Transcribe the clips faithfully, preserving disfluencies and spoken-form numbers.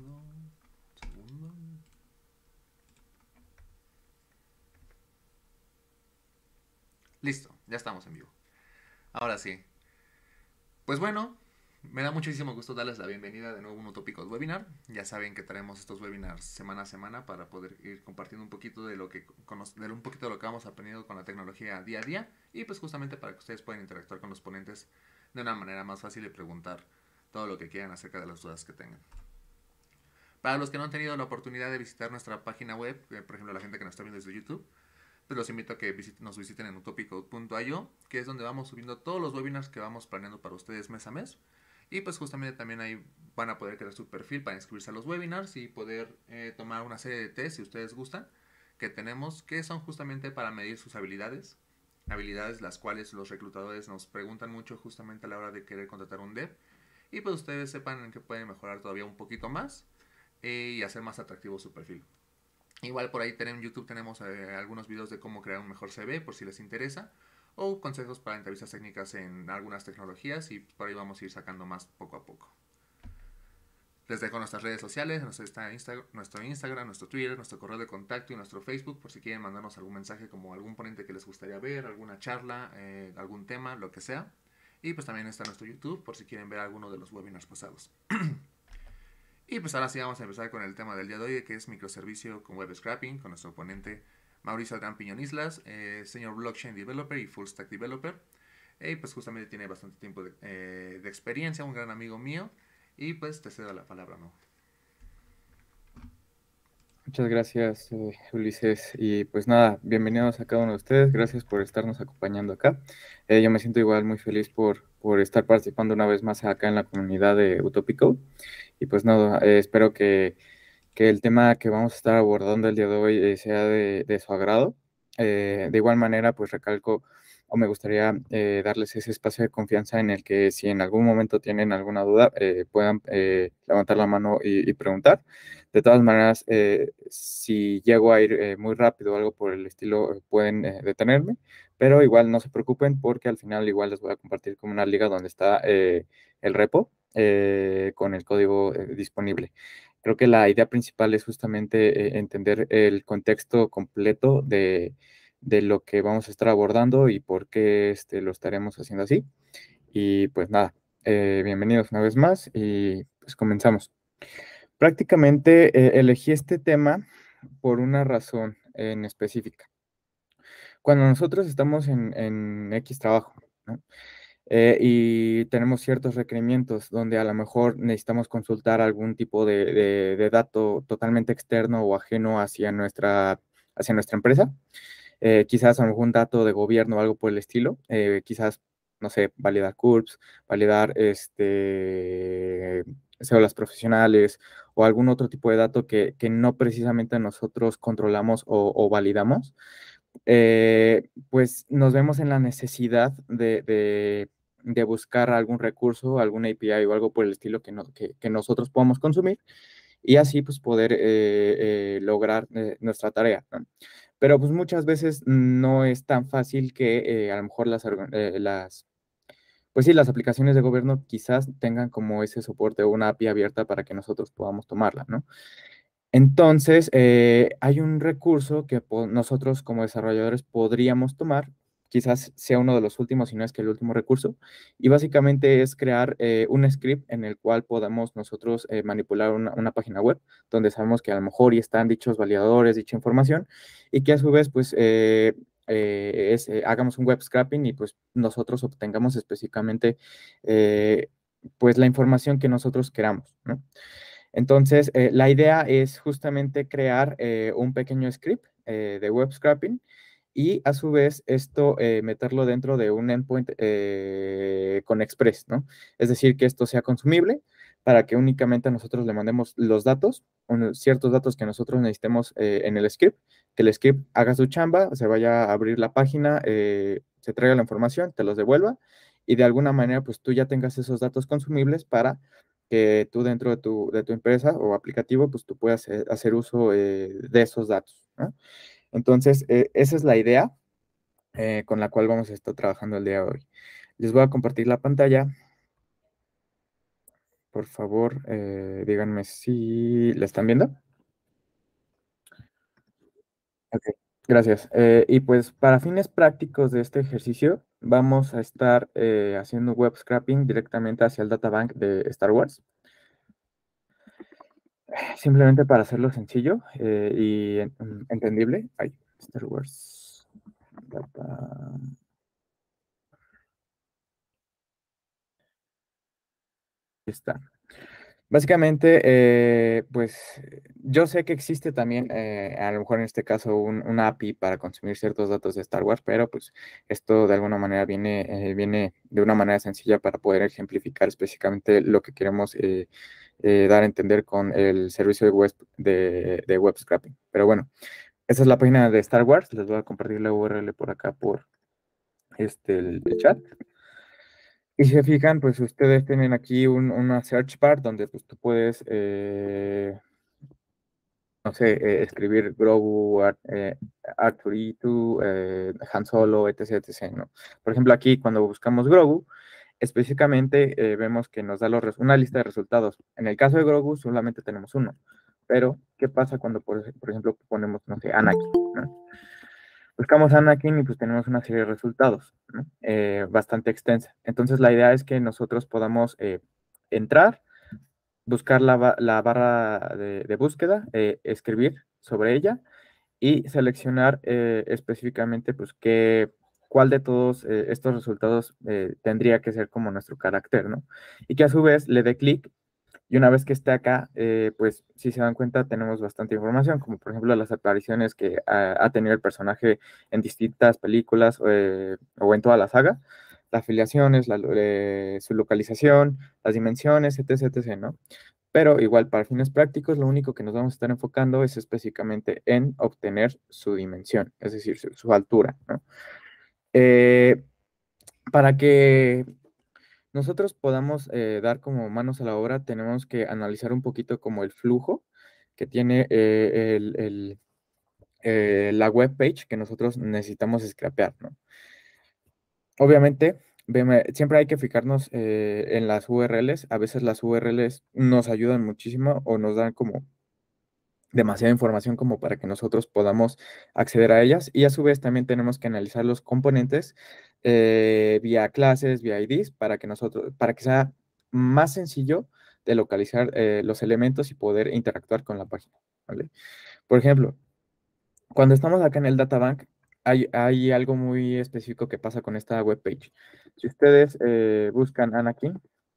Segundo, segundo. Listo, ya estamos en vivo. Ahora sí. Pues bueno, me da muchísimo gusto darles la bienvenida de nuevo a un Utópicos Webinar. Ya saben que traemos estos webinars semana a semana para poder ir compartiendo un poquito de lo que de un poquito de lo que vamos aprendiendo con la tecnología día a día y pues justamente para que ustedes puedan interactuar con los ponentes de una manera más fácil y preguntar todo lo que quieran acerca de las dudas que tengan. Para los que no han tenido la oportunidad de visitar nuestra página web, eh, por ejemplo la gente que nos está viendo desde YouTube, pues los invito a que visiten, nos visiten en utopico punto io, que es donde vamos subiendo todos los webinars que vamos planeando para ustedes mes a mes. Y pues justamente también ahí van a poder crear su perfil para inscribirse a los webinars y poder eh, tomar una serie de test si ustedes gustan, que tenemos, que son justamente para medir sus habilidades. Habilidades las cuales los reclutadores nos preguntan mucho justamente a la hora de querer contratar un dev. Y pues ustedes sepan en qué pueden mejorar todavía un poquito más eh, y hacer más atractivo su perfil. Igual por ahí en YouTube tenemos eh, algunos videos de cómo crear un mejor C V por si les interesa. O consejos para entrevistas técnicas en algunas tecnologías y por ahí vamos a ir sacando más poco a poco. Les dejo nuestras redes sociales, nuestro, Insta, nuestro Instagram, nuestro Twitter, nuestro correo de contacto y nuestro Facebook por si quieren mandarnos algún mensaje como algún ponente que les gustaría ver, alguna charla, eh, algún tema, lo que sea. Y pues también está nuestro YouTube por si quieren ver alguno de los webinars pasados. Y pues ahora sí vamos a empezar con el tema del día de hoy, que es microservicio con web scrapping, con nuestro ponente Mauricio Adrián Piñón Islas, eh, señor blockchain developer y full stack developer. Y pues justamente tiene bastante tiempo de, eh, de experiencia, un gran amigo mío. Y pues te cedo la palabra, ¿no? Muchas gracias, eh, Ulises. Y pues nada, bienvenidos a cada uno de ustedes. Gracias por estarnos acompañando acá. Eh, yo me siento igual muy feliz por, por estar participando una vez más acá en la comunidad de Utopico. Y pues nada, eh, espero que, que el tema que vamos a estar abordando el día de hoy eh, sea de, de su agrado. Eh, de igual manera, pues recalco o me gustaría eh, darles ese espacio de confianza en el que si en algún momento tienen alguna duda, eh, puedan eh, levantar la mano y, y preguntar. De todas maneras, eh, si llego a ir eh, muy rápido o algo por el estilo, eh, pueden eh, detenerme, pero igual no se preocupen porque al final igual les voy a compartir como una liga donde está eh, el repo eh, con el código eh, disponible. Creo que la idea principal es justamente eh, entender el contexto completo de, de lo que vamos a estar abordando y por qué este, lo estaremos haciendo así. Y pues nada, eh, bienvenidos una vez más y pues comenzamos. Prácticamente eh, elegí este tema por una razón en específica. Cuando nosotros estamos en, en X trabajo, ¿no? Eh, y tenemos ciertos requerimientos donde a lo mejor necesitamos consultar algún tipo de, de- de dato totalmente externo o ajeno hacia nuestra, hacia nuestra empresa, eh, quizás a lo mejor un dato de gobierno o algo por el estilo, eh, quizás, no sé, validar CURPS, validar este, cédulas profesionales o algún otro tipo de dato que, que no precisamente nosotros controlamos o, o validamos, eh, pues nos vemos en la necesidad de, de- de buscar algún recurso, algún A P I o algo por el estilo que, no- que, que nosotros podamos consumir y así pues poder eh, eh, lograr eh, nuestra tarea, ¿no? Pero pues muchas veces no es tan fácil que eh, a lo mejor las, orga- eh, las, pues sí, las aplicaciones de gobierno quizás tengan como ese soporte o una A P I abierta para que nosotros podamos tomarla, ¿no? Entonces, eh, hay un recurso que po- nosotros como desarrolladores podríamos tomar, quizás sea uno de los últimos, si no es que el último recurso, y básicamente es crear eh, un script en el cual podamos nosotros eh, manipular una, una página web, donde sabemos que a lo mejor ya están dichos validadores, dicha información, y que a su vez, pues, eh, eh, es, eh, hagamos un web scraping y pues nosotros obtengamos específicamente, eh, pues, la información que nosotros queramos, ¿no? Entonces, eh, la idea es justamente crear eh, un pequeño script eh, de web scraping y a su vez esto eh, meterlo dentro de un endpoint eh, con Express, ¿no? Es decir, que esto sea consumible para que únicamente nosotros le mandemos los datos, unos ciertos datos que nosotros necesitemos eh, en el script, que el script haga su chamba, se vaya a abrir la página, eh, se traiga la información, te los devuelva y de alguna manera pues tú ya tengas esos datos consumibles para que tú dentro de tu, de tu empresa o aplicativo, pues tú puedas eh, hacer uso eh, de esos datos, ¿no? Entonces, eh, esa es la idea eh, con la cual vamos a estar trabajando el día de hoy. Les voy a compartir la pantalla. por favor, eh, díganme si la están viendo. Ok, gracias. Eh, y pues para fines prácticos de este ejercicio, vamos a estar eh, haciendo web scraping directamente hacia el databank de Star Wars. Simplemente para hacerlo sencillo eh, y en- mm, entendible. Ay, Star Wars. Data. Ahí está. Básicamente, eh, pues yo sé que existe también, eh, a lo mejor en este caso, un, una A P I para consumir ciertos datos de Star Wars, pero pues esto de alguna manera viene, eh, viene de una manera sencilla para poder ejemplificar específicamente lo que queremos eh, eh, dar a entender con el servicio de web, de, de web scraping. Pero bueno, esa es la página de Star Wars. Les voy a compartir la U R L por acá por este, el, el chat. Y si se fijan, pues ustedes tienen aquí un- una search bar donde pues tú puedes, eh, no sé, eh, escribir Grogu, Ar- eh, Arturito, eh, Han Solo, etc, etc, ¿no? Por ejemplo, aquí cuando buscamos Grogu, específicamente eh, vemos que nos da los res- una lista de resultados. En el caso de Grogu solamente tenemos uno. Pero, ¿qué pasa cuando, por, ej- por ejemplo, ponemos, no sé, Anakin, ¿no? Buscamos Anakin y pues tenemos una serie de resultados, ¿no? Eh, bastante extensa. Entonces la idea es que nosotros podamos eh, entrar, buscar la, ba- la barra de, de búsqueda, eh, escribir sobre ella y seleccionar eh, específicamente pues qué, cuál de todos eh, estos resultados eh, tendría que ser como nuestro carácter, ¿no? Y que a su vez le dé clic y una vez que esté acá, eh, pues si se dan cuenta, tenemos bastante información, como por ejemplo las apariciones que ha, ha tenido el personaje en distintas películas eh, o en toda la saga, las afiliaciones, la, eh, su localización, las dimensiones, etc, etc, ¿no? Pero igual, para fines prácticos, lo único que nos vamos a estar enfocando es específicamente en obtener su dimensión, es decir, su, su altura, ¿no? Eh, para que nosotros podamos eh, dar como manos a la obra, tenemos que analizar un poquito como el flujo que tiene eh, el, el, eh, la web page que nosotros necesitamos scrapear, ¿no? Obviamente, veme- siempre hay que fijarnos eh, en las U R Ls. A veces las U R Ls nos ayudan muchísimo o nos dan como demasiada información como para que nosotros podamos acceder a ellas. Y a su vez también tenemos que analizar los componentes eh, vía clases, vía I Ds, para que nosotros, para que sea más sencillo de localizar eh, los elementos y poder interactuar con la página, ¿vale? Por ejemplo, cuando estamos acá en el databank, hay, hay algo muy específico que pasa con esta web page. Si ustedes eh, buscan Anakin,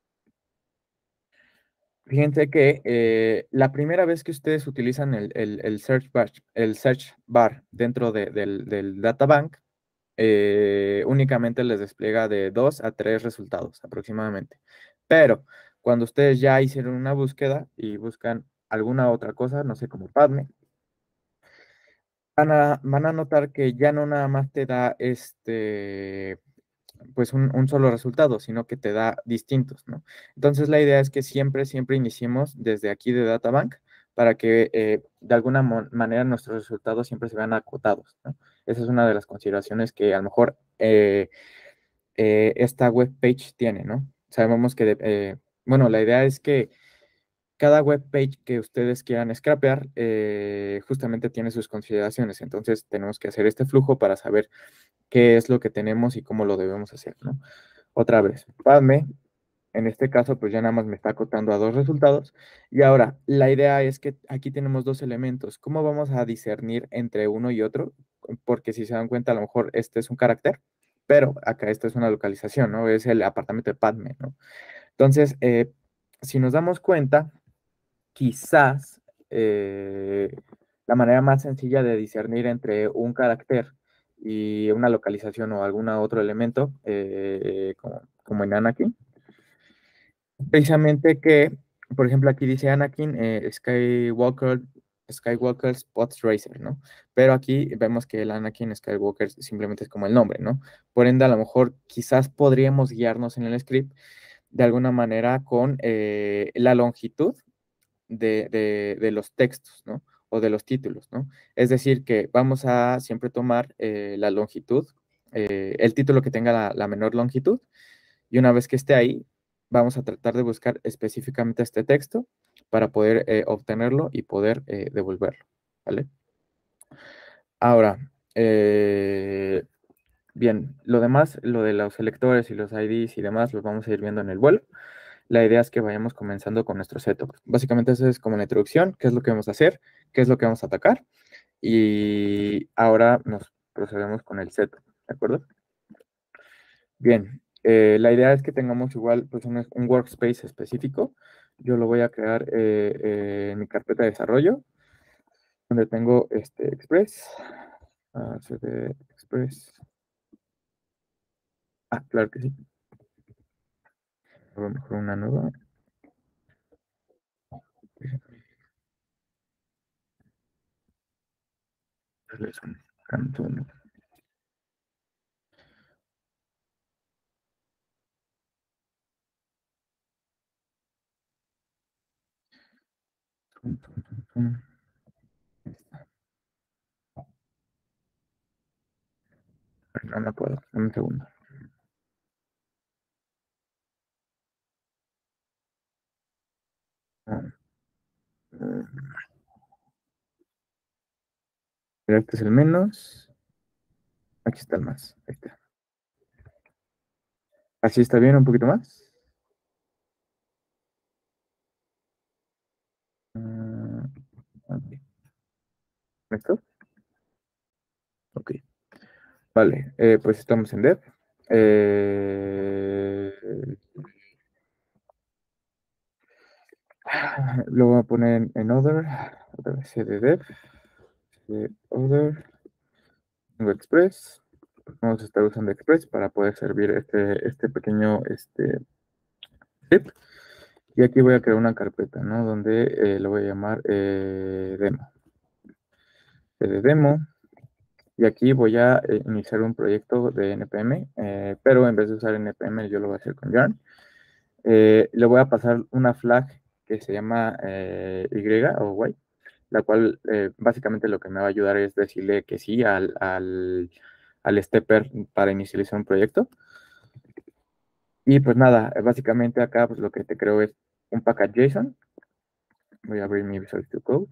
fíjense que eh, la primera vez que ustedes utilizan el, el- el search bar, el search bar dentro de- del, del databank, eh, únicamente les despliega de dos a tres resultados aproximadamente. Pero cuando ustedes ya hicieron una búsqueda y buscan alguna otra cosa, no sé, como Padme, van a, van a notar que ya no nada más te da este pues un, un solo resultado, sino que te da distintos, ¿no? Entonces la idea es que siempre, siempre iniciemos desde aquí de Databank para que eh, de alguna mo- manera nuestros resultados siempre se vean acotados, ¿no? Esa es una de las consideraciones que a lo mejor eh, eh, esta web page tiene, ¿no? Sabemos que, de- eh, bueno, la idea es que cada web page que ustedes quieran scrapear eh, justamente tiene sus consideraciones, entonces tenemos que hacer este flujo para saber qué es lo que tenemos y cómo lo debemos hacer, ¿no? Otra vez, Padme, en este caso, pues ya nada más me está acotando a dos resultados. Y ahora, la idea es que aquí tenemos dos elementos. ¿Cómo vamos a discernir entre uno y otro? Porque si se dan cuenta, a lo mejor este es un carácter, pero acá esto es una localización, ¿no? Es el apartamento de Padme, ¿no? Entonces, eh, si nos damos cuenta, quizás eh, la manera más sencilla de discernir entre un carácter y una localización o algún otro elemento, eh, como, como en Anakin, precisamente que, por ejemplo, aquí dice Anakin eh, Skywalker, Skywalker Spots Racer, ¿no? Pero aquí vemos que el Anakin Skywalker simplemente es como el nombre, ¿no? Por ende, a lo mejor quizás podríamos guiarnos en el script de alguna manera con eh, la longitud de, de, de los textos, ¿no? O de los títulos, ¿no? Es decir, que vamos a siempre tomar eh, la longitud, eh, el título que tenga la, la menor longitud, y una vez que esté ahí, vamos a tratar de buscar específicamente este texto para poder eh, obtenerlo y poder eh, devolverlo, ¿vale? Ahora, eh, bien, lo demás, lo de los selectores y los I Ds y demás, los vamos a ir viendo en el vuelo. La idea es que vayamos comenzando con nuestro setup. Básicamente eso es como la introducción, qué es lo que vamos a hacer, qué es lo que vamos a atacar, y ahora nos procedemos con el setup, ¿de acuerdo? Bien, eh, la idea es que tengamos igual pues un, un workspace específico. Yo lo voy a crear eh, eh, en mi carpeta de desarrollo, donde tengo este Express, ah, C D Express. Ah, claro que sí. A lo mejor una nueva. Es un cantón. Tum, tum, tum, tum. No me puedo, dame un segundo. Ah, eh, pero este es el menos. Aquí está el más. Ahí está. Así está bien, un poquito más. Ah, ok. ¿Esto? Ok. Vale, eh, pues estamos en dev. Eh, lo voy a poner en, en other. Otra vez cd dev. cd other. Tengo Express. Vamos a estar usando Express para poder servir este, este pequeño este, script. Y aquí voy a crear una carpeta, ¿no? Donde eh, lo voy a llamar eh, demo. cd demo. Y aquí voy a eh, iniciar un proyecto de N P M, eh, pero en vez de usar N P M, yo lo voy a hacer con Yarn. Eh, le voy a pasar una flag que se llama eh, Y o Y, la cual eh, básicamente lo que me va a ayudar es decirle que sí al, al, al stepper para inicializar un proyecto. Y pues nada, básicamente acá pues lo que te creo es un package JSON. Voy a abrir mi Visual Studio Code.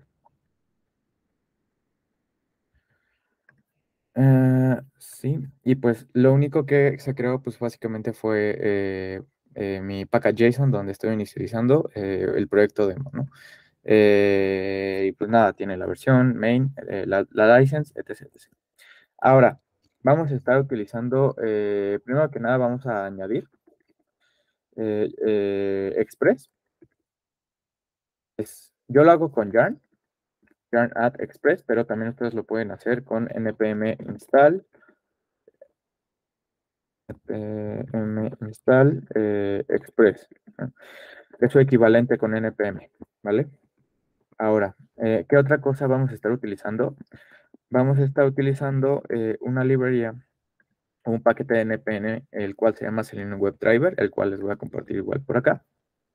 Uh, sí, y pues lo único que se creó pues básicamente fue eh, eh, mi package JSON donde estoy inicializando eh, el proyecto demo, ¿no? Eh, y pues nada, tiene la versión, main, eh, la, la license, etc, etcétera. Ahora, vamos a estar utilizando, eh, primero que nada vamos a añadir eh, eh, Express. Es, yo lo hago con Yarn, Yarn add Express, pero también ustedes lo pueden hacer con npm install npm install eh, express, ¿no? Es su equivalente con npm, ¿vale? Ahora, eh, ¿qué otra cosa vamos a estar utilizando? Vamos a estar utilizando eh, una librería o un paquete de npm, el cual se llama Selenium WebDriver, el cual les voy a compartir igual por acá.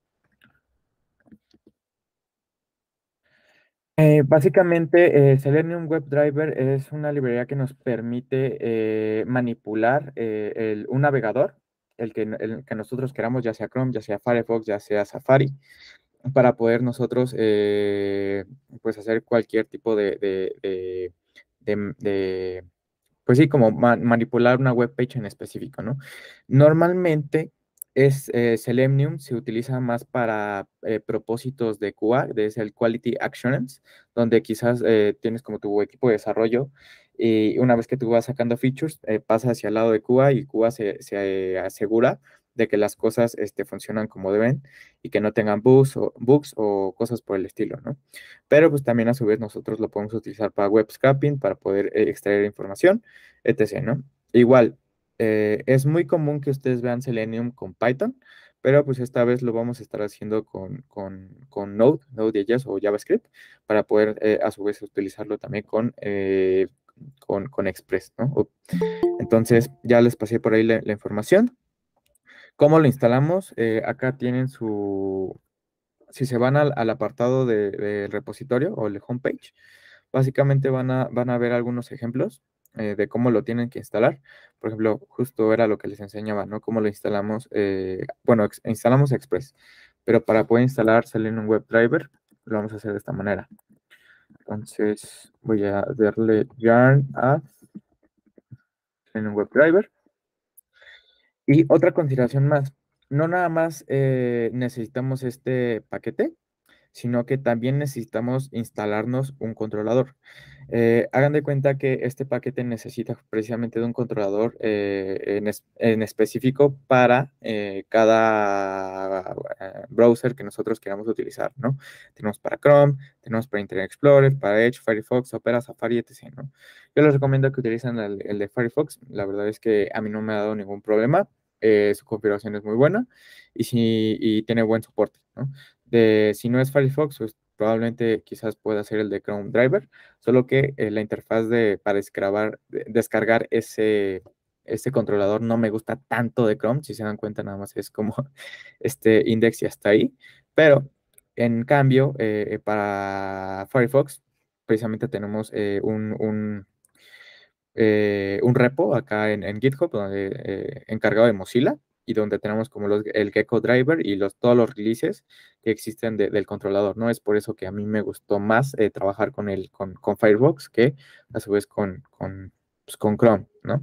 Eh, básicamente, eh, Selenium WebDriver es una librería que nos permite eh, manipular eh, el- un navegador, el que, el que nosotros queramos, ya sea Chrome, ya sea Firefox, ya sea Safari, para poder nosotros eh, pues hacer cualquier tipo de, de, de- de- de- pues sí, como ma- manipular una web page en específico, ¿no? Normalmente es eh, Selenium se utiliza más para eh, propósitos de Q A, de es el Quality Assurance, donde quizás eh, tienes como tu equipo de desarrollo y una vez que tú vas sacando features, eh, pasa hacia el lado de Q A y Q A se, se eh, asegura de que las cosas este, funcionan como deben y que no tengan bugs o, bugs o cosas por el estilo, ¿no? Pero pues también a su vez nosotros lo podemos utilizar para web scraping, para poder eh, extraer información, etcétera, ¿no? Igual, eh, es muy común que ustedes vean Selenium con Python, pero pues esta vez lo vamos a estar haciendo con, con, con Node, Node.js o JavaScript, para poder eh, a su vez utilizarlo también con, eh, con, con Express, ¿no? Entonces, ya les pasé por ahí la, la información. ¿Cómo lo instalamos? Eh, acá tienen su, si se van al, al apartado de- del repositorio o el homepage, básicamente van a, van a ver algunos ejemplos. eh, de cómo lo tienen que instalar. Por ejemplo, justo era lo que les enseñaba, ¿no? Cómo lo instalamos, eh, bueno, ex- instalamos Express, pero para poder instalar Selenium WebDriver, lo vamos a hacer de esta manera. Entonces, voy a darle yarn a Selenium WebDriver. Y otra consideración más, no nada más eh, necesitamos este paquete, sino que también necesitamos instalarnos un controlador. Eh, hagan de cuenta que este paquete necesita precisamente de un controlador eh, en, es- en específico para eh, cada eh, browser que nosotros queramos utilizar, ¿no? Tenemos para Chrome, tenemos para Internet Explorer, para Edge, Firefox, Opera, Safari, etcétera, ¿no? Yo les recomiendo que utilicen el, el de Firefox. La verdad es que a mí no me ha dado ningún problema. Eh, su configuración es muy buena y, si, y tiene buen soporte, ¿no? De, si no es Firefox, pues probablemente quizás pueda ser el de Chrome Driver, solo que eh, la interfaz de, para descargar, de- descargar ese, ese controlador no me gusta tanto de Chrome, si se dan cuenta nada más es como este index y hasta ahí, pero en cambio eh, para Firefox precisamente tenemos eh, un, un eh, un repo acá en, en GitHub donde, eh, encargado de Mozilla y donde tenemos como los, el Gecko Driver y los, todos los releases que existen de- del controlador, ¿no? Es por eso que a mí me gustó más eh, trabajar con, el, con, con Firefox que a su vez con, con, pues, con Chrome, ¿no?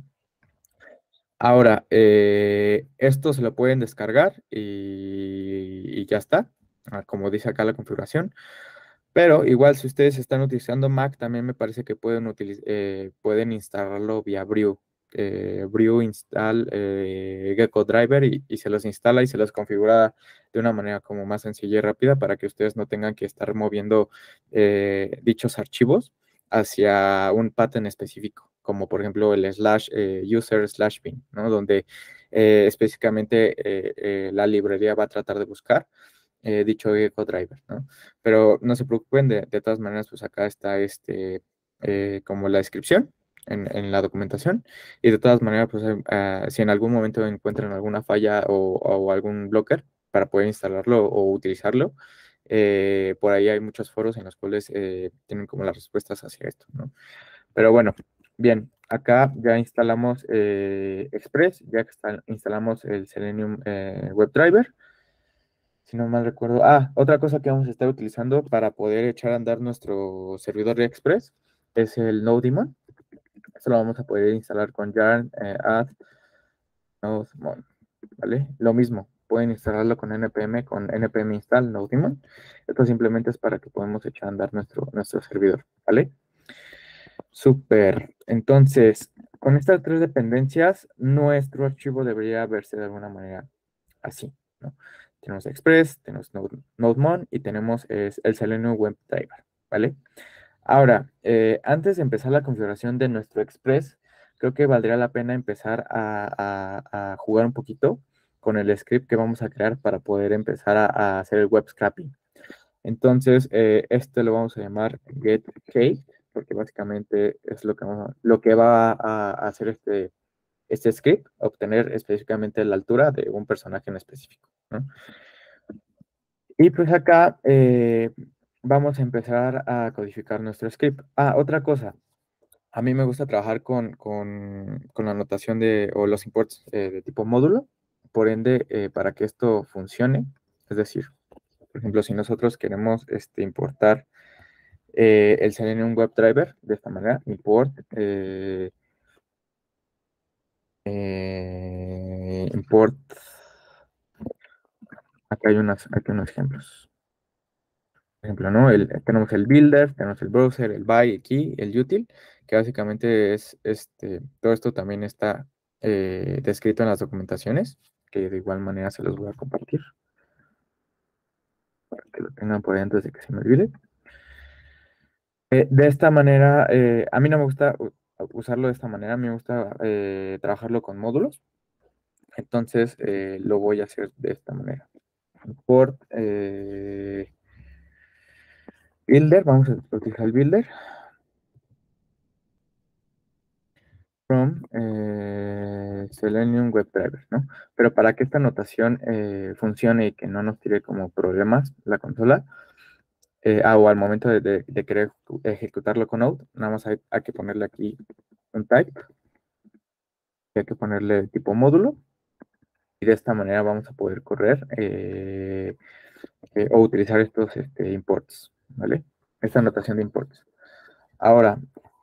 Ahora, eh, esto se lo pueden descargar y, y ya está, ah, como dice acá la configuración. Pero igual, si ustedes están utilizando Mac, también me parece que pueden, utiliz- eh, pueden instalarlo vía Brew. Eh, Brew install eh, Gecko Driver y, y se los instala y se los configura de una manera como más sencilla y rápida para que ustedes no tengan que estar moviendo eh, dichos archivos hacia un path en específico, como por ejemplo el slash eh, user slash bin, ¿no? Donde eh, específicamente eh, eh, la librería va a tratar de buscar eh, dicho Gecko Driver, ¿no? Pero no se preocupen, de, de todas maneras, pues acá está este, eh, como la descripción en, en la documentación. Y de todas maneras, pues eh, ah, si en algún momento encuentran alguna falla o, o algún blocker para poder instalarlo o utilizarlo, eh, por ahí hay muchos foros en los cuales eh, tienen como las respuestas hacia esto, ¿no? Pero bueno, bien, acá ya instalamos eh, Express, ya que está- instalamos el Selenium eh, WebDriver. Si no mal recuerdo. Ah, otra cosa que vamos a estar utilizando para poder echar a andar nuestro servidor de Express es el NodeDemon. Esto lo vamos a poder instalar con yarn eh, add NodeDemon, ¿vale? Lo mismo, pueden instalarlo con npm, con npm install NodeDemon. Esto simplemente es para que podamos echar a andar nuestro, nuestro servidor, ¿vale? Súper. Entonces, con estas tres dependencias, nuestro archivo debería verse de alguna manera así, ¿no? Tenemos Express, tenemos Node- NodeMon y tenemos es, el Selenium WebDriver, ¿vale? Ahora, eh, antes de empezar la configuración de nuestro Express, creo que valdría la pena empezar a, a- a jugar un poquito con el script que vamos a crear para poder empezar a, a hacer el web scraping. Entonces, eh, este lo vamos a llamar getCake, porque básicamente es lo que, vamos a- lo que va a, a hacer este, este script, obtener específicamente la altura de un personaje en específico, ¿no? Y pues acá eh, vamos a empezar a codificar nuestro script. Ah, otra cosa. A mí me gusta trabajar con, con, con la notación de, o los imports eh, de tipo módulo. Por ende, eh, para que esto funcione, es decir, por ejemplo, si nosotros queremos este, importar eh, el Selenium WebDriver de esta manera, import, eh, eh, import, acá hay, unas, aquí unos ejemplos. Por ejemplo, ¿no? El, tenemos el builder, tenemos el browser, el by, el key, el util, que básicamente es, este, todo esto también está eh, descrito en las documentaciones, que de igual manera se los voy a compartir, para que lo tengan por ahí antes de que se me olvide. Eh, de esta manera, eh, a mí no me gusta u- usarlo de esta manera, a mí me gusta eh, trabajarlo con módulos, entonces eh, lo voy a hacer de esta manera. Import eh, builder, vamos a utilizar el builder. From eh, Selenium WebDriver, ¿no? Pero para que esta notación eh, funcione y que no nos tire como problemas la consola, eh, ah, o al momento de, de- de querer ejecutarlo con Node, nada más hay, hay que ponerle aquí un type, y hay que ponerle tipo módulo, y de esta manera vamos a poder correr eh, eh, o utilizar estos este, imports, ¿vale? Esta notación de imports. Ahora,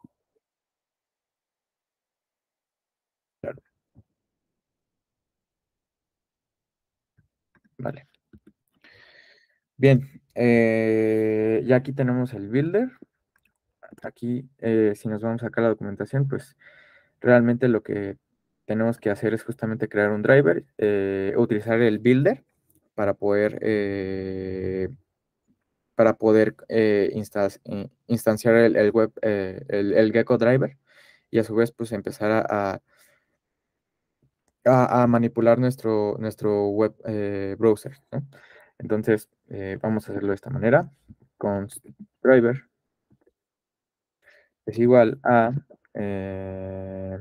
claro, vale. Bien, eh, ya aquí tenemos el builder. Aquí, eh, si nos vamos acá a la documentación, pues realmente lo que tenemos que hacer es justamente crear un driver, eh, utilizar el builder para poder, eh, para poder eh, instas- eh, instanciar el, el web, eh, el, el Gecko driver y a su vez pues empezar a, a- a manipular nuestro, nuestro web eh, browser, ¿no? Entonces, eh, vamos a hacerlo de esta manera. Const driver es igual a... eh,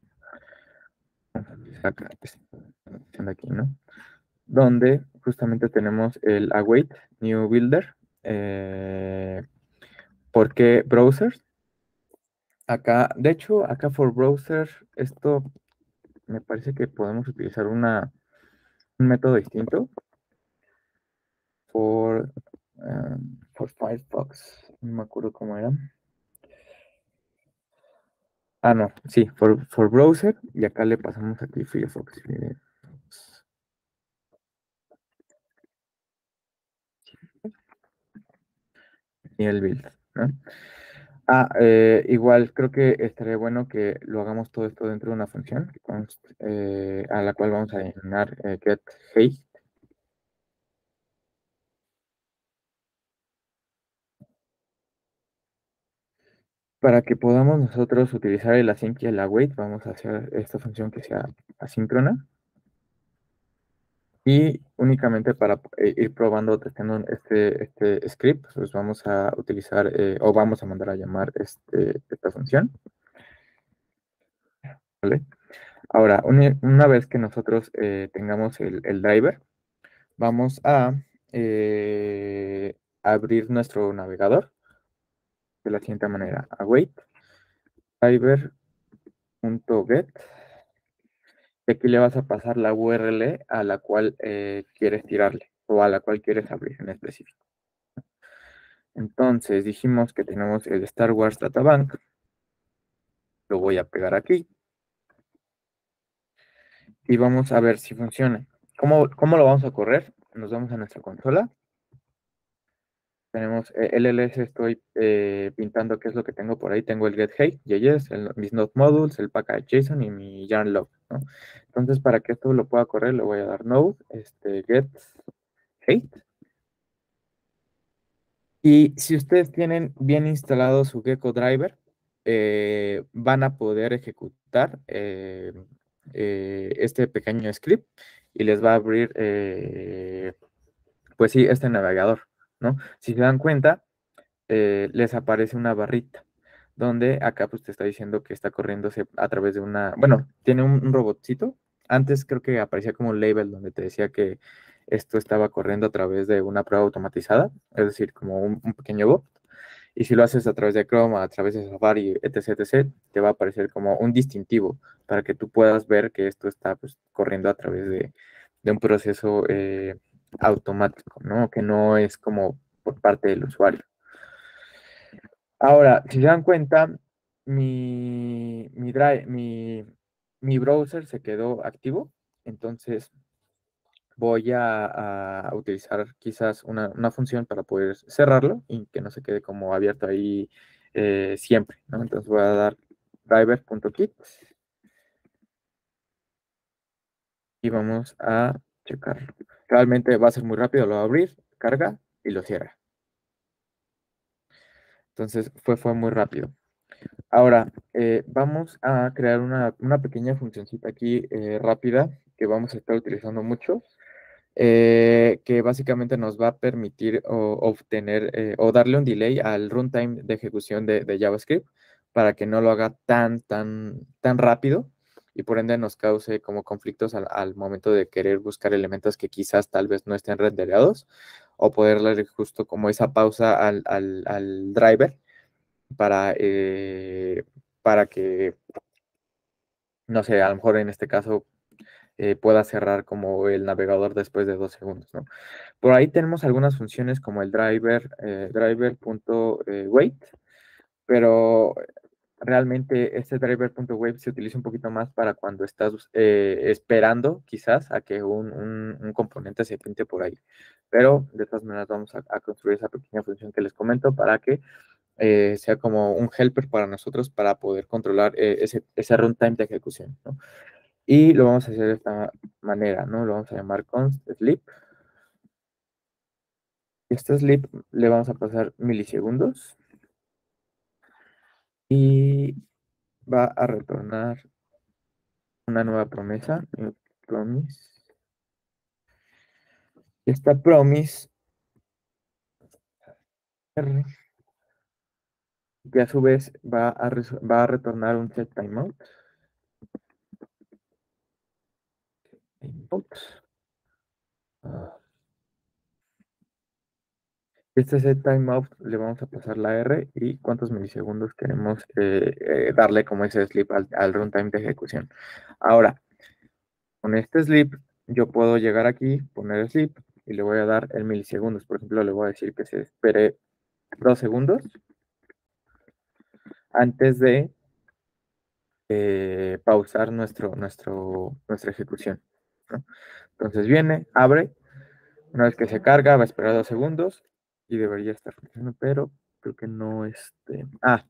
acá, esta aquí, ¿no? Donde justamente tenemos el await new builder. Eh, ¿por qué browser? Acá, de hecho, acá for browser, esto me parece que podemos utilizar una, un método distinto. For, um, for Firefox, no me acuerdo cómo era. Ah, no, sí, for, for browser, y acá le pasamos aquí Firefox. Firefox. Y el build, ¿no? Ah, eh, igual creo que estaría bueno que lo hagamos todo esto dentro de una función const- eh, a la cual vamos a denominar eh, get haste para que podamos nosotros utilizar el async y el await. Vamos a hacer esta función que sea asíncrona y únicamente para eh, ir probando, testeando este, este script, pues vamos a utilizar eh, o vamos a mandar a llamar este, esta función, ¿vale? Ahora, una, una vez que nosotros eh, tengamos el, el driver, vamos a eh, abrir nuestro navegador de la siguiente manera. Await driver.get. Y aquí le vas a pasar la U R L a la cual eh, quieres tirarle o a la cual quieres abrir en específico. Entonces dijimos que tenemos el Star Wars Databank. Lo voy a pegar aquí y vamos a ver si funciona. ¿Cómo, cómo lo vamos a correr? Nos vamos a nuestra consola. Tenemos eh, L L S, estoy eh, pintando qué es lo que tengo por ahí. Tengo el get J S, el, mis node modules, el package.json y mi yarn log, ¿no? Entonces, para que esto lo pueda correr, le voy a dar node, este, get hate. Y si ustedes tienen bien instalado su Gecko driver, eh, van a poder ejecutar eh, eh, este pequeño script y les va a abrir, eh, pues sí, este navegador, ¿no? Si se dan cuenta, eh, les aparece una barrita, donde acá pues te está diciendo que está corriéndose a través de una, bueno, tiene un, un robotcito. Antes creo que aparecía como un label donde te decía que esto estaba corriendo a través de una prueba automatizada, es decir, como un, un pequeño bot. Y si lo haces a través de Chrome, a través de Safari, etc, etc, te va a aparecer como un distintivo para que tú puedas ver que esto está pues, corriendo a través de, de un proceso eh, automático, ¿no? Que no es como por parte del usuario. Ahora, si se dan cuenta, mi, mi, drive, mi, mi browser se quedó activo, entonces voy a, a utilizar quizás una, una función para poder cerrarlo y que no se quede como abierto ahí eh, siempre, ¿no? Entonces voy a dar driver.kit y vamos a checarlo. Realmente va a ser muy rápido, lo va a abrir, carga y lo cierra. Entonces fue, fue muy rápido. Ahora, eh, vamos a crear una, una pequeña funcioncita aquí eh, rápida que vamos a estar utilizando mucho, eh, que básicamente nos va a permitir o- obtener eh, o darle un delay al runtime de ejecución de, de JavaScript para que no lo haga tan, tan, tan rápido y por ende nos cause como conflictos al, al momento de querer buscar elementos que quizás tal vez no estén renderizados o poder darle justo como esa pausa al, al, al driver para, eh, para que, no sé, a lo mejor en este caso eh, pueda cerrar como el navegador después de dos segundos, ¿no? Por ahí tenemos algunas funciones como el driver, eh, driver.wait, pero realmente este driver.wave se utiliza un poquito más para cuando estás eh, esperando quizás a que un, un, un, componente se pinte por ahí. Pero de todas maneras vamos a, a construir esa pequeña función que les comento para que eh, sea como un helper para nosotros para poder controlar eh, ese, ese runtime de ejecución, ¿no? Y lo vamos a hacer de esta manera, ¿no? Lo vamos a llamar const sleep. Este sleep le vamos a pasar milisegundos y va a retornar una nueva promesa, promise. Esta promise R, que a su vez va a, va a retornar un set timeout. Input. Este set timeout le vamos a pasar la R y cuántos milisegundos queremos eh, eh, darle como ese sleep al, al runtime de ejecución. Ahora, con este sleep, yo puedo llegar aquí, poner sleep y le voy a dar el milisegundos. Por ejemplo, le voy a decir que se espere dos segundos antes de eh, pausar nuestro, nuestro, nuestra ejecución, ¿no? Entonces viene, abre, una vez que se carga, va a esperar dos segundos y debería estar funcionando, pero creo que no este. Ah,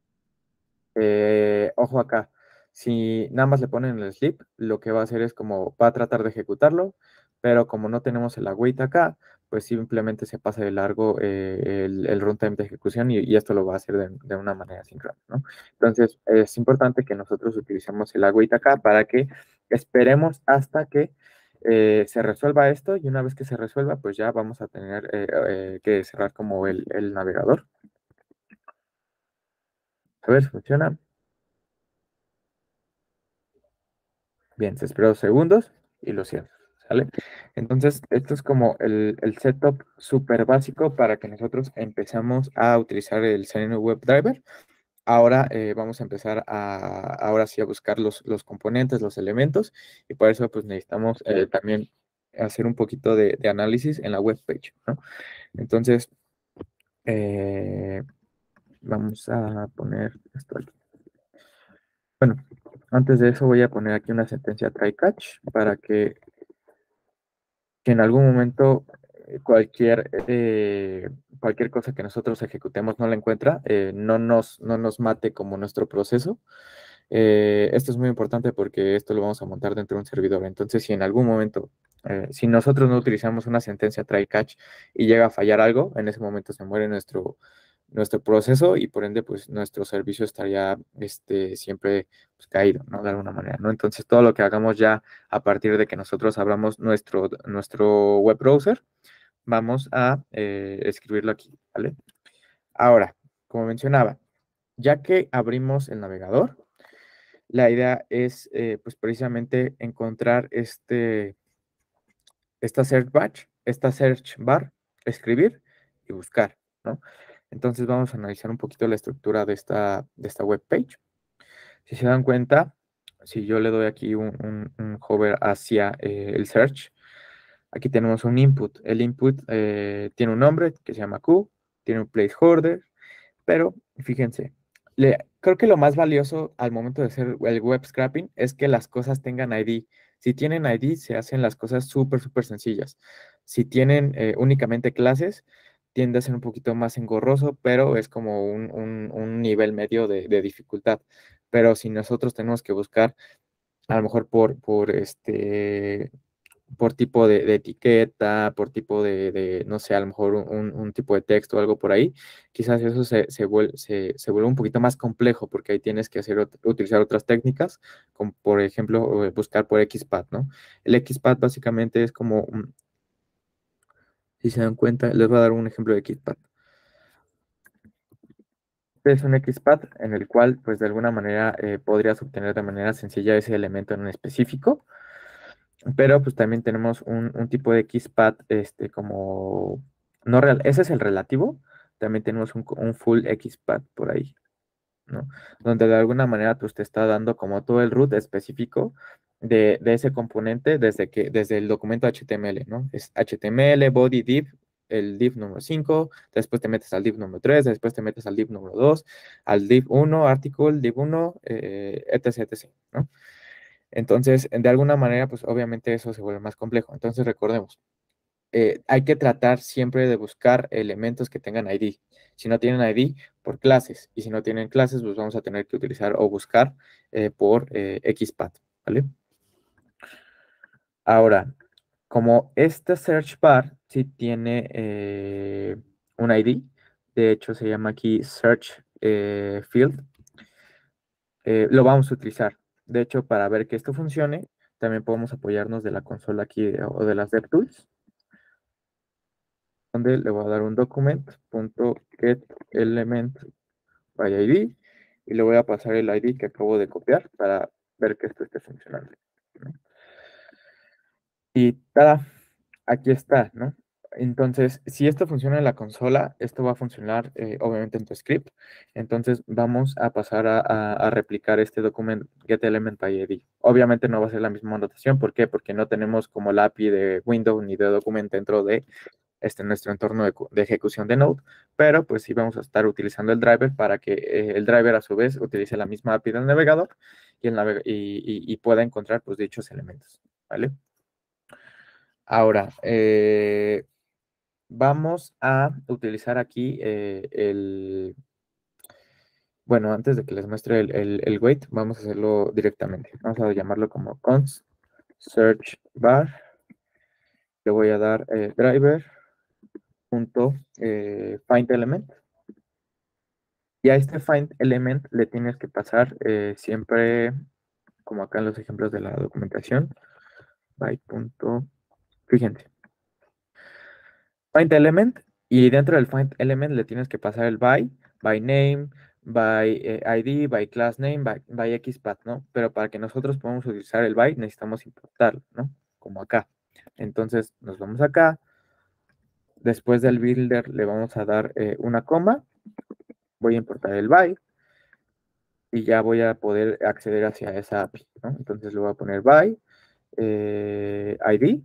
eh, ojo acá. Si nada más le ponen el sleep, lo que va a hacer es como va a tratar de ejecutarlo, pero como no tenemos el await acá, pues simplemente se pasa de largo eh, el, el runtime de ejecución y, y, esto lo va a hacer de, de una manera síncrona, ¿no? Entonces, es importante que nosotros utilicemos el await acá para que esperemos hasta que eh, se resuelva esto y una vez que se resuelva, pues ya vamos a tener eh, eh, que cerrar como el, el navegador. A ver, funciona. Bien, se espera dos segundos y lo cierro, ¿sale? Entonces, esto es como el, el setup súper básico para que nosotros empezamos a utilizar el Selenium WebDriver. Ahora eh, vamos a empezar a, ahora sí a buscar los, los componentes, los elementos, y para eso pues necesitamos eh, también hacer un poquito de, de análisis en la web page, ¿no? Entonces, eh, vamos a poner esto aquí. Bueno, antes de eso voy a poner aquí una sentencia try catch para que, que en algún momento eh, cualquier, eh, cualquier cosa que nosotros ejecutemos no la encuentra, eh, no nos, no nos mate como nuestro proceso. Eh, esto es muy importante porque esto lo vamos a montar dentro de un servidor. Entonces, si en algún momento, eh, si nosotros no utilizamos una sentencia try catch y llega a fallar algo, en ese momento se muere nuestro, nuestro proceso y por ende, pues nuestro servicio estaría este, siempre pues, caído, ¿no? De alguna manera, ¿no? Entonces, todo lo que hagamos ya a partir de que nosotros abramos nuestro, nuestro web browser, vamos a eh, escribirlo aquí, ¿vale? Ahora, como mencionaba, ya que abrimos el navegador, la idea es, eh, pues, precisamente encontrar este, esta search bar, esta search bar, escribir y buscar, ¿no? Entonces vamos a analizar un poquito la estructura de esta, de esta web page. Si se dan cuenta, si yo le doy aquí un, un, un hover hacia eh, el search, aquí tenemos un input. El input eh, tiene un nombre que se llama Q, tiene un placeholder, pero fíjense, le, creo que lo más valioso al momento de hacer el web scraping es que las cosas tengan I D. Si tienen I D, se hacen las cosas súper, súper sencillas. Si tienen eh, únicamente clases, tiende a ser un poquito más engorroso, pero es como un, un, un nivel medio de, de dificultad. Pero si nosotros tenemos que buscar, a lo mejor por, por este por tipo de, de etiqueta, por tipo de, de, no sé, a lo mejor un, un tipo de texto o algo por ahí, quizás eso se, se, vuelve, se, se vuelve un poquito más complejo porque ahí tienes que hacer, utilizar otras técnicas, como por ejemplo buscar por X PAT, ¿no? El X PAT básicamente es como, un, si se dan cuenta, les voy a dar un ejemplo de X PAT. Este es un X PAT en el cual, pues de alguna manera, eh, podrías obtener de manera sencilla ese elemento en específico. Pero pues también tenemos un, un tipo de X PAT este, como no real, ese es el relativo. También tenemos un, un full XPath por ahí, ¿no? Donde de alguna manera pues te está dando como todo el root específico de, de ese componente desde que, desde el documento H T M L, ¿no? Es H T M L, body div, el div número cinco, después te metes al div número tres, después te metes al div número dos, al div uno, article, div uno, eh, etc, etc, ¿no? Entonces, de alguna manera, pues obviamente eso se vuelve más complejo. Entonces, recordemos, eh, hay que tratar siempre de buscar elementos que tengan I D. Si no tienen I D, por clases. Y si no tienen clases, pues vamos a tener que utilizar o buscar eh, por eh, XPath, ¿vale? Ahora, como este search bar sí tiene eh, un I D, de hecho se llama aquí search eh, field, eh, lo vamos a utilizar. De hecho, para ver que esto funcione, también podemos apoyarnos de la consola aquí eh, o de las DevTools, donde le voy a dar un document.getElement by I D y le voy a pasar el I D que acabo de copiar para ver que esto esté funcionando, ¿no? Y tada, aquí está, ¿no? Entonces, si esto funciona en la consola, esto va a funcionar eh, obviamente en tu script. Entonces, vamos a pasar a, a- a replicar este documento getElement by I D. Obviamente no va a ser la misma notación. ¿Por qué? Porque no tenemos como la A P I de Windows ni de document dentro de este, nuestro entorno de, de ejecución de Node, pero pues sí vamos a estar utilizando el driver para que eh, el driver a su vez utilice la misma A P I del navegador y, el naveg y, y, y pueda encontrar pues dichos elementos, ¿vale? Ahora, eh, vamos a utilizar aquí eh, el... Bueno, antes de que les muestre el, el, el wait, vamos a hacerlo directamente. Vamos a llamarlo como const search bar. Le voy a dar eh, driver punto eh, find element. Y a este find element le tienes que pasar eh, siempre, como acá en los ejemplos de la documentación, by punto, fíjense, find element, y dentro del find element le tienes que pasar el by, by name, by eh, I D, by class name, by, by XPath, ¿no? Pero para que nosotros podamos utilizar el by necesitamos importarlo, ¿no? Como acá. Entonces nos vamos acá, después del builder le vamos a dar eh, una coma, voy a importar el by, y ya voy a poder acceder hacia esa A P I, ¿no? Entonces le voy a poner by eh, I D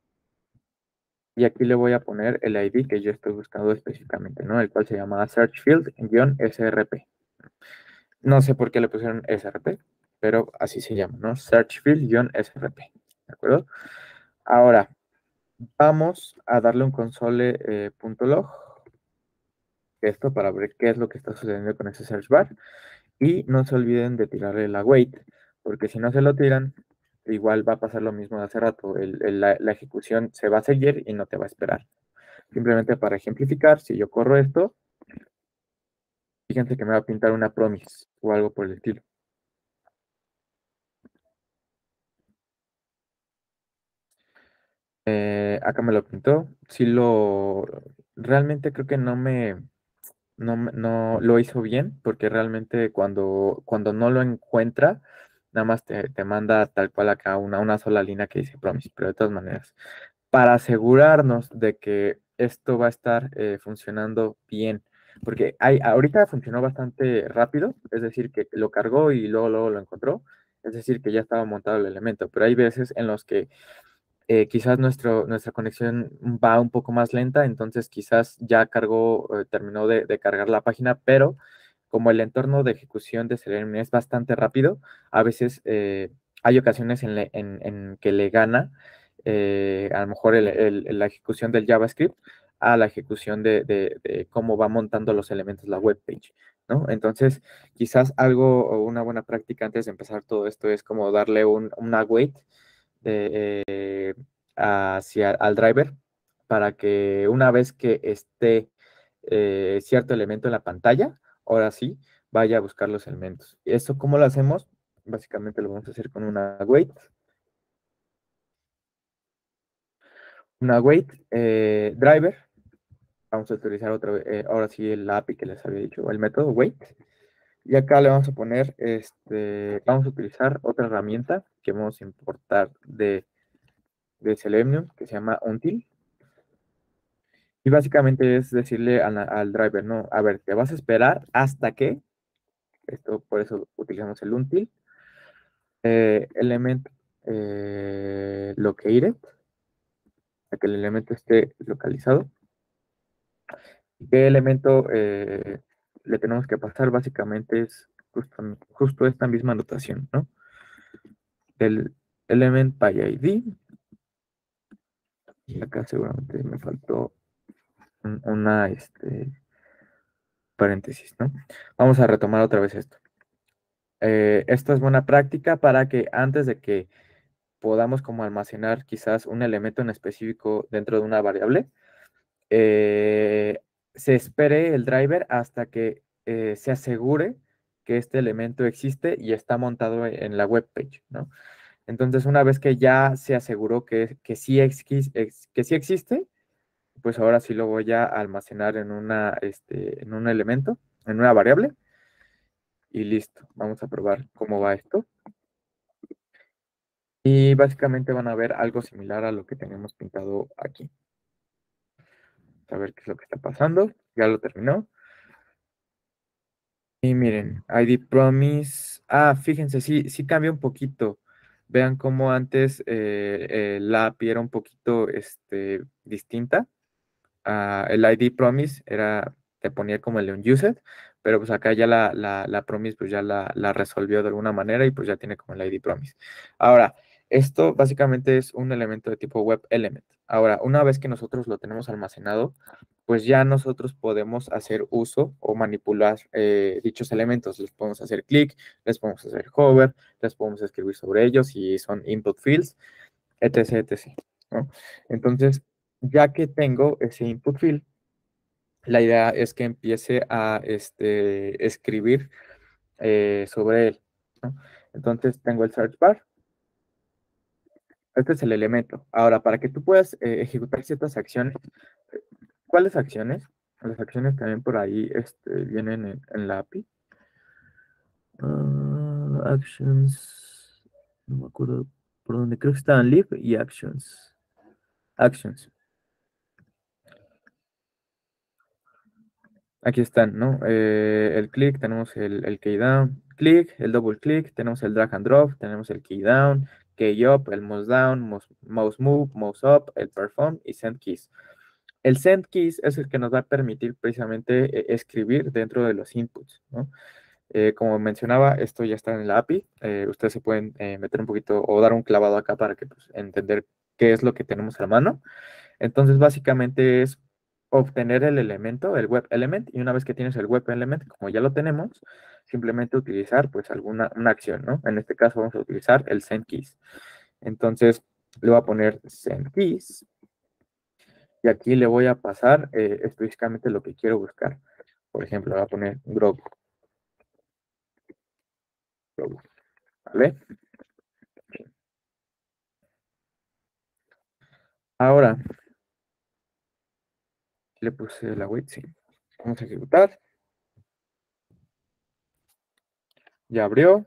y aquí le voy a poner el I D que yo estoy buscando específicamente, ¿no? El cual se llama search field-S R P. No sé por qué le pusieron S R P, pero así se llama, ¿no? Search field-S R P, ¿de acuerdo? Ahora, vamos a darle un console.log, esto para ver qué es lo que está sucediendo con ese search bar. Y no se olviden de tirarle la wait, porque si no se lo tiran, igual va a pasar lo mismo de hace rato. El- el- la, la ejecución se va a seguir y no te va a esperar. Simplemente para ejemplificar, si yo corro esto, fíjense que me va a pintar una promise o algo por el estilo. Eh, acá me lo pintó. Sí lo... Realmente creo que no me... No, me- no lo hizo bien, porque realmente cuando, cuando no lo encuentra, nada más te, te manda tal cual acá una, una sola línea que dice promise, pero de todas maneras, para asegurarnos de que esto va a estar eh, funcionando bien, porque hay, ahorita funcionó bastante rápido, es decir, que lo cargó y luego, luego lo encontró, es decir, que ya estaba montado el elemento, pero hay veces en los que eh, quizás nuestro, nuestra conexión va un poco más lenta, entonces quizás ya cargó, eh, terminó de, de cargar la página, pero como el entorno de ejecución de Selenium es bastante rápido, a veces eh, hay ocasiones en, le- en- en que le gana eh, a lo mejor el- el- la ejecución del JavaScript a la ejecución de, de- de cómo va montando los elementos la web page, ¿no? Entonces, quizás algo o una buena práctica antes de empezar todo esto es como darle un, una wait de, eh, hacia al driver para que una vez que esté eh, cierto elemento en la pantalla, ahora sí, vaya a buscar los elementos. ¿Eso cómo lo hacemos? Básicamente lo vamos a hacer con una wait. Una wait eh, driver. Vamos a utilizar otra vez, eh, ahora sí el A P I que les había dicho, el método wait. Y acá le vamos a poner, este, vamos a utilizar otra herramienta que vamos a importar de, de Selenium, que se llama Until. Y básicamente es decirle al, al driver, no, a ver, te vas a esperar hasta que, esto por eso utilizamos el until, eh, element eh, located, para que el elemento esté localizado. ¿Qué elemento eh, le tenemos que pasar? Básicamente es justo, justo esta misma notación, ¿no? El element by I D. Y acá seguramente me faltó un- una este, paréntesis, ¿no? Vamos a retomar otra vez esto. Eh, esto es buena práctica para que antes de que podamos como almacenar quizás un elemento en específico dentro de una variable, eh, se espere el driver hasta que eh, se asegure que este elemento existe y está montado en la web page, ¿no? Entonces, una vez que ya se aseguró que, que, sí, exis- ex- que sí existe, pues ahora sí lo voy a almacenar en, una, este, en un elemento, en una variable, y listo. Vamos a probar cómo va esto. Y básicamente van a ver algo similar a lo que tenemos pintado aquí. A ver qué es lo que está pasando. Ya lo terminó. Y miren, I D Promise. Ah, fíjense, sí, sí cambia un poquito. Vean cómo antes eh, eh, la A P I era un poquito este, distinta. Ah, el I D Promise era, te ponía como el unused, pero pues acá ya la, la, la Promise pues ya la, la resolvió de alguna manera y pues ya tiene como el I D Promise. Ahora, esto básicamente es un elemento de tipo web element. Ahora, una vez que nosotros lo tenemos almacenado, pues ya nosotros podemos hacer uso o manipular eh, dichos elementos. Les podemos hacer clic, les podemos hacer hover, les podemos escribir sobre ellos y son input fields, etc, etc, ¿no? Entonces, ya que tengo ese input field, la idea es que empiece a este, escribir eh, sobre él, ¿no? Entonces, tengo el search bar. Este es el elemento. Ahora, para que tú puedas eh, ejecutar ciertas acciones, ¿cuáles acciones? Las acciones también por ahí este, vienen en, en la A P I. Uh, actions, no me acuerdo por dónde, creo que estaban live y actions. Actions. Aquí están, ¿no? Eh, el click, tenemos el, el key down, click, el double click, tenemos el drag and drop, tenemos el key down, key up, el mouse down, mouse, mouse move, mouse up, el perform y send keys. El send keys es el que nos va a permitir precisamente eh, escribir dentro de los inputs, ¿no? Eh, como mencionaba, esto ya está en la A P I. Eh, ustedes se pueden eh, meter un poquito o dar un clavado acá para que pues, entender qué es lo que tenemos a mano. Entonces, básicamente es obtener el elemento, el web element, y una vez que tienes el web element, como ya lo tenemos, simplemente utilizar pues alguna una acción, ¿no? En este caso vamos a utilizar el send keys. Entonces, le voy a poner send keys y aquí le voy a pasar eh, específicamente lo que quiero buscar. Por ejemplo, le voy a poner grow, grow, ¿vale? Ahora, le puse la wait, sí. Vamos a ejecutar. Ya abrió.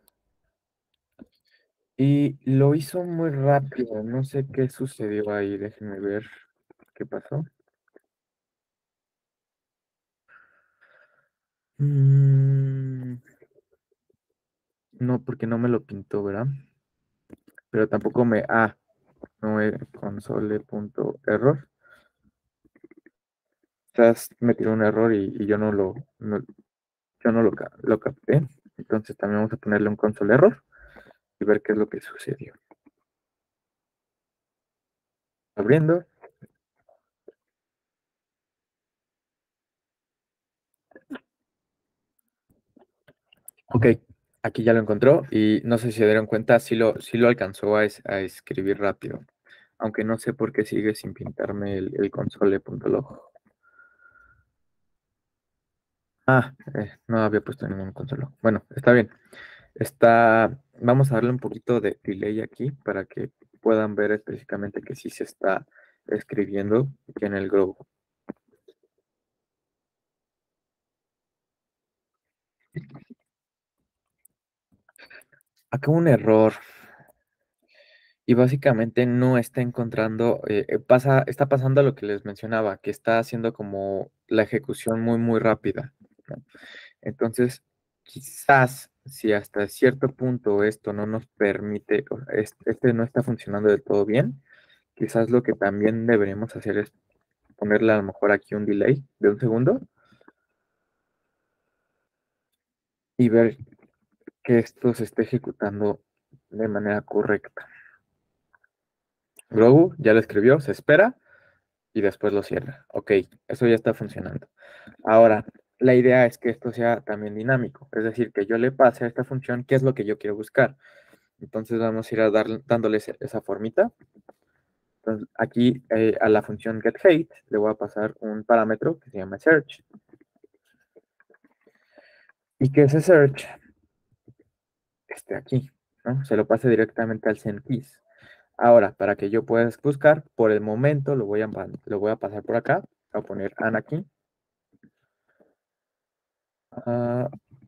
Y lo hizo muy rápido. No sé qué sucedió ahí. Déjenme ver qué pasó. Mm, no, porque no me lo pintó, ¿verdad? Pero tampoco me... Ah, no es console.error. Quizás me tiró un error y, y yo no lo, no- yo no lo, ca- lo capté. Entonces también vamos a ponerle un console error y ver qué es lo que sucedió. Abriendo. Ok, aquí ya lo encontró y no sé si se dieron cuenta, sí lo, sí lo alcanzó a, es- a escribir rápido. Aunque no sé por qué sigue sin pintarme el, el console.log. Ah, eh, no había puesto ningún console. Bueno, está bien. Está, vamos a darle un poquito de delay aquí para que puedan ver específicamente que sí se está escribiendo aquí en el Grow. Acá hubo un error. y básicamente no está encontrando, eh, eh, pasa, está pasando lo que les mencionaba, que está haciendo como la ejecución muy, muy rápida, ¿no? Entonces, quizás si hasta cierto punto esto no nos permite, o sea, es- este no está funcionando del todo bien, quizás lo que también deberíamos hacer es ponerle a lo mejor aquí un delay de un segundo y ver que esto se esté ejecutando de manera correcta. Grogu ya lo escribió, se espera y después lo cierra. Ok, eso ya está funcionando. Ahora, la idea es que esto sea también dinámico, es decir, que yo le pase a esta función qué es lo que yo quiero buscar. Entonces vamos a ir a dar, dándole ese- esa formita. Entonces, aquí eh, a la función getHeight le voy a pasar un parámetro que se llama search. Y que ese search esté aquí, ¿no? Se lo pase directamente al sendKeys. Ahora, para que yo pueda buscar, por el momento lo voy a, lo voy a pasar por acá. Voy a poner Anakin. Ah,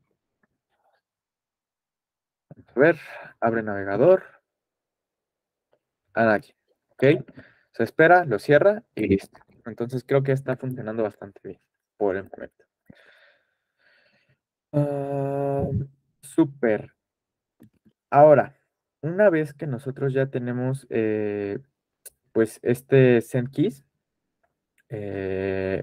a ver, abre navegador. Anakin. Ok. Se espera, lo cierra y listo. Entonces creo que está funcionando bastante bien por el momento. Ah, súper. Ahora, una vez que nosotros ya tenemos eh, pues este sendKeys, eh,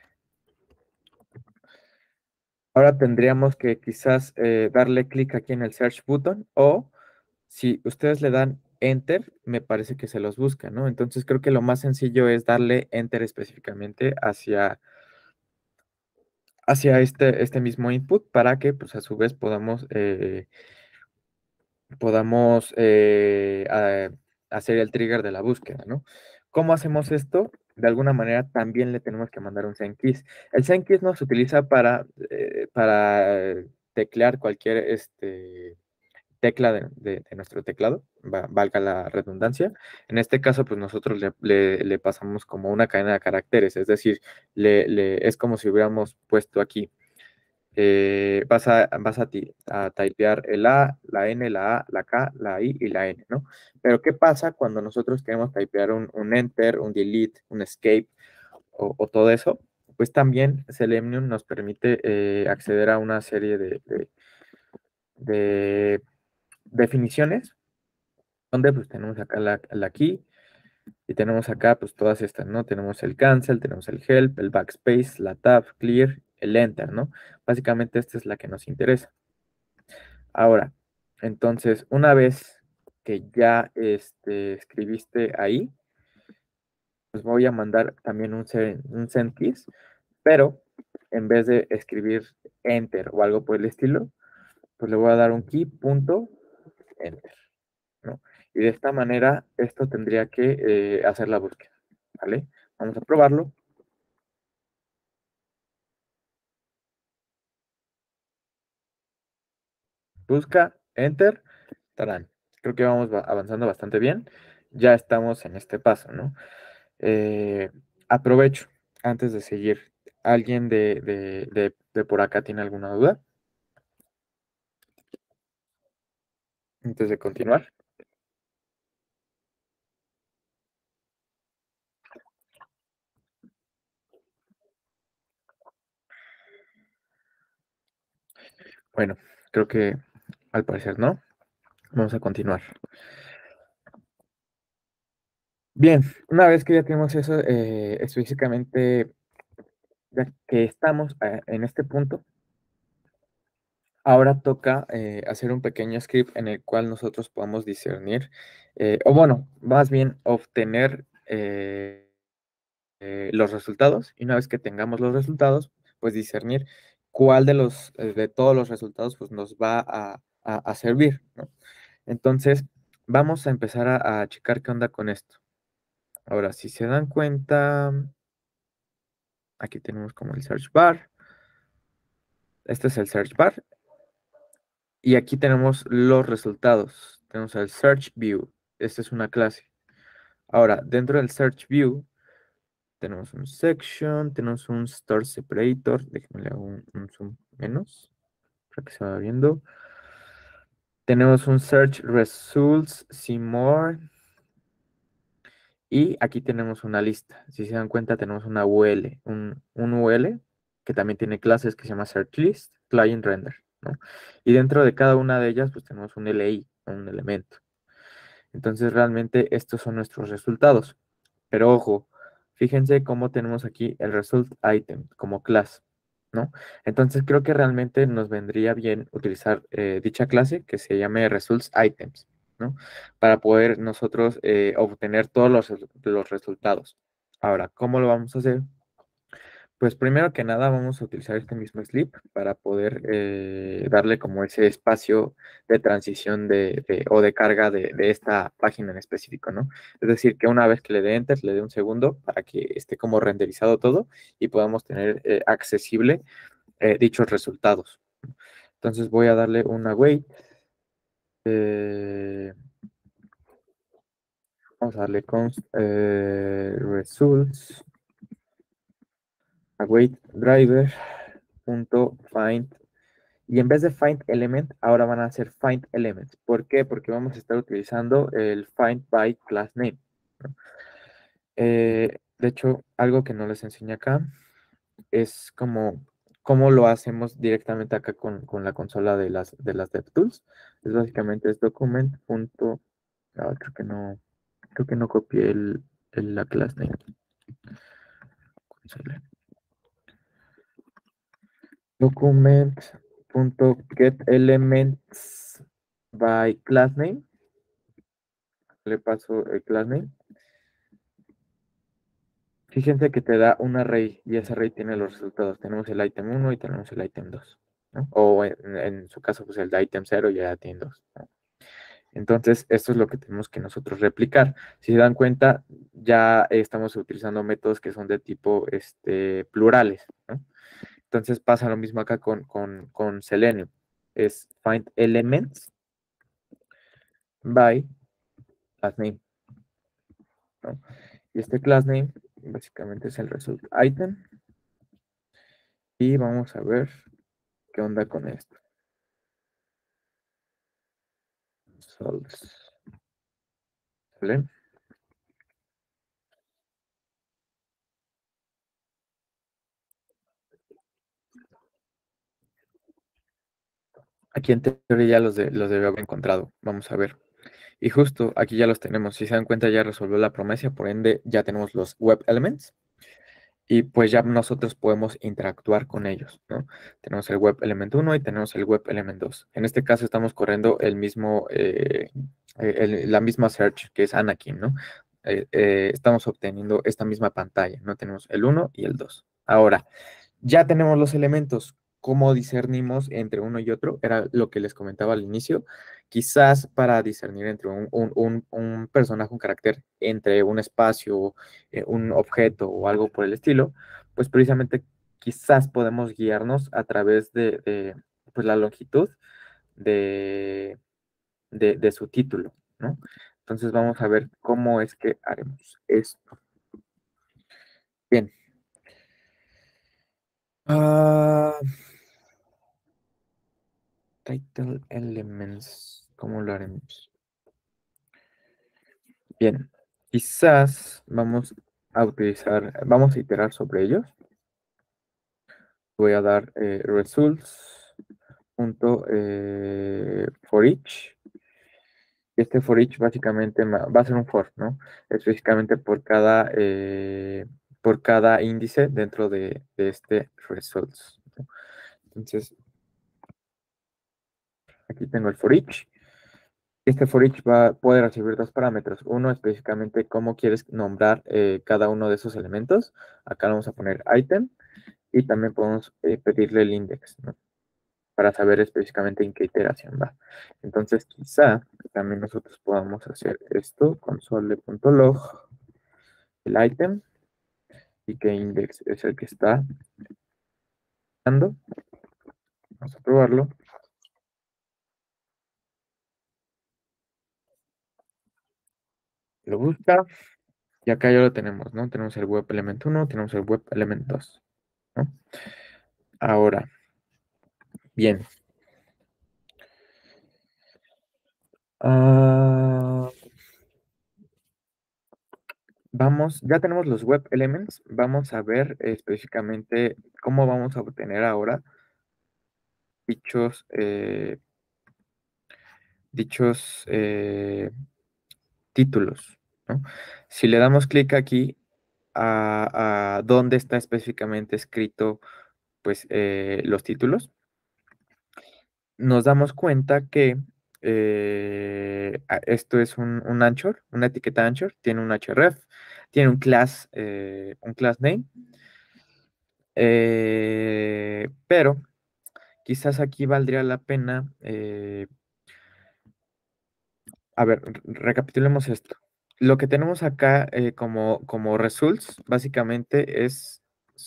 ahora tendríamos que quizás eh, darle clic aquí en el search button o si ustedes le dan enter, me parece que se los busca, ¿no? Entonces creo que lo más sencillo es darle enter específicamente hacia, hacia este, este mismo input para que pues a su vez podamos, eh, podamos eh, a- hacer el trigger de la búsqueda, ¿no? ¿Cómo hacemos esto? De alguna manera también le tenemos que mandar un sendkeys. El sendkeys nos utiliza para, eh, para teclear cualquier este, tecla de, de- de nuestro teclado, va- valga la redundancia. En este caso, pues nosotros le, le- le pasamos como una cadena de caracteres, es decir, le, le- es como si hubiéramos puesto aquí, eh, vas a, vas a, ti- a typear el A, la N, la A, la K, la I y la N, ¿no? Pero ¿qué pasa cuando nosotros queremos typear un, un enter, un delete, un escape o, o todo eso? Pues también Selenium nos permite eh, acceder a una serie de, de- de definiciones donde pues tenemos acá la, la key y tenemos acá pues todas estas, ¿no? Tenemos el cancel, tenemos el help, el backspace, la tab, clear, el enter, ¿no? Básicamente esta es la que nos interesa. Ahora, entonces, una vez que ya este, escribiste ahí, pues voy a mandar también un, se- un sendkeys, pero en vez de escribir enter o algo por el estilo, pues le voy a dar un key punto enter, ¿no? Y de esta manera, esto tendría que eh, hacer la búsqueda, ¿vale? Vamos a probarlo. Busca, enter, tarán. Creo que vamos ba- avanzando bastante bien. Ya estamos en este paso, ¿no? Eh, aprovecho, antes de seguir, ¿alguien de, de, de, de por acá tiene alguna duda? Antes de continuar. Bueno, creo que al parecer no. Vamos a continuar. Bien, una vez que ya tenemos eso, eh, específicamente, ya que estamos eh, en este punto, ahora toca eh, hacer un pequeño script en el cual nosotros podamos discernir, eh, o bueno, más bien obtener eh, eh, los resultados. Y una vez que tengamos los resultados, pues discernir cuál de los eh, de todos los resultados pues nos va a, a- a servir, ¿no? Entonces, vamos a empezar a, a checar qué onda con esto. Ahora, si se dan cuenta, aquí tenemos como el search bar. Este es el search bar. Y aquí tenemos los resultados. Tenemos el Search View. Esta es una clase. Ahora, dentro del Search View, tenemos un Section, tenemos un Store Separator. Déjenme le hago un, un zoom menos para que se vaya viendo. Tenemos un Search Results, See More. Y aquí tenemos una lista. Si se dan cuenta, tenemos una U L, un, un U L que también tiene clases que se llama searchList, Client Render, ¿no? Y dentro de cada una de ellas, pues tenemos un L I, un elemento. Entonces, realmente estos son nuestros resultados. Pero ojo, fíjense cómo tenemos aquí el result item como clase, ¿no? Entonces, creo que realmente nos vendría bien utilizar eh, dicha clase que se llame results items, ¿no? Para poder nosotros eh, obtener todos los, los resultados. Ahora, ¿cómo lo vamos a hacer? Pues primero que nada vamos a utilizar este mismo slip para poder eh, darle como ese espacio de transición de, de- o de carga de, de esta página en específico, ¿no? Es decir, que una vez que le dé enter, le dé un segundo para que esté como renderizado todo y podamos tener eh, accesible eh, dichos resultados. Entonces voy a darle una wait. eh, Vamos a darle const eh, results await driver punto find. Y en vez de find element, ahora van a ser find elements. ¿Por qué? Porque vamos a estar utilizando el find by class name, ¿no? Eh, de hecho, algo que no les enseñé acá es como cómo lo hacemos directamente acá con, con la consola de las, de las DevTools. Es básicamente es document. Punto, ah, creo que no, creo que no copié el, el- la class name. Consola. Document. Punto get elements by class name. Le paso el class name. Fíjense que te da un array y ese array tiene los resultados. Tenemos el item uno y tenemos el item dos, ¿no? O en, en su caso, pues el de item cero ya tiene dos, ¿no? Entonces, esto es lo que tenemos que nosotros replicar. Si se dan cuenta, ya estamos utilizando métodos que son de tipo este, plurales, ¿no? Entonces pasa lo mismo acá con, con, con Selenium. Es find elements by class name, ¿no? Y este class name básicamente es el result item. Y vamos a ver qué onda con esto. Sols. ¿Vale? Aquí en teoría ya los, de, los debe haber encontrado. Vamos a ver. Y justo aquí ya los tenemos. Si se dan cuenta, ya resolvió la promesa. Por ende, ya tenemos los web elements. Y pues ya nosotros podemos interactuar con ellos, ¿no? Tenemos el web element uno y tenemos el web element dos. En este caso estamos corriendo el mismo, eh, eh, el- la misma search que es Anakin, ¿no? Eh, eh, estamos obteniendo esta misma pantalla, ¿no? Tenemos el uno y el dos. Ahora, ya tenemos los elementos. ¿Cómo discernimos entre uno y otro? Era lo que les comentaba al inicio. Quizás para discernir entre un, un- un- un personaje, un carácter, entre un espacio, eh, un objeto o algo por el estilo, pues precisamente quizás podemos guiarnos a través de, de, pues, la longitud de, de, de su título, ¿no? Entonces vamos a ver cómo es que haremos esto. Bien. Ah, title elements, ¿cómo lo haremos? Bien, quizás vamos a utilizar, vamos a iterar sobre ellos. Voy a dar eh, results punto eh, for each. Y este for each básicamente ma- va a ser un for, ¿no? Específicamente por cada, eh, por cada índice dentro de, de este results, ¿no? Entonces, aquí tengo el for each. Este for each va a poder recibir dos parámetros. Uno específicamente cómo quieres nombrar eh, cada uno de esos elementos. Acá le vamos a poner item y también podemos eh, pedirle el index, ¿no? Para saber específicamente en qué iteración va. Entonces quizá también nosotros podamos hacer esto, console.log, el item y qué index es el que está dando. Vamos a probarlo. Lo busca y acá ya lo tenemos, ¿no? Tenemos el web element uno, tenemos el web element dos, ¿no? Ahora, bien. Ah, vamos, ya tenemos los web elements, vamos a ver específicamente cómo vamos a obtener ahora dichos, eh, dichos eh, títulos, ¿no? Si le damos clic aquí a, a dónde está específicamente escrito pues eh, los títulos, nos damos cuenta que eh, a- esto es un, un anchor, una etiqueta anchor, tiene un href, tiene un class, eh, un class name, eh, pero quizás aquí valdría la pena, eh, a ver, re- recapitulemos esto. Lo que tenemos acá eh, como, como results básicamente es,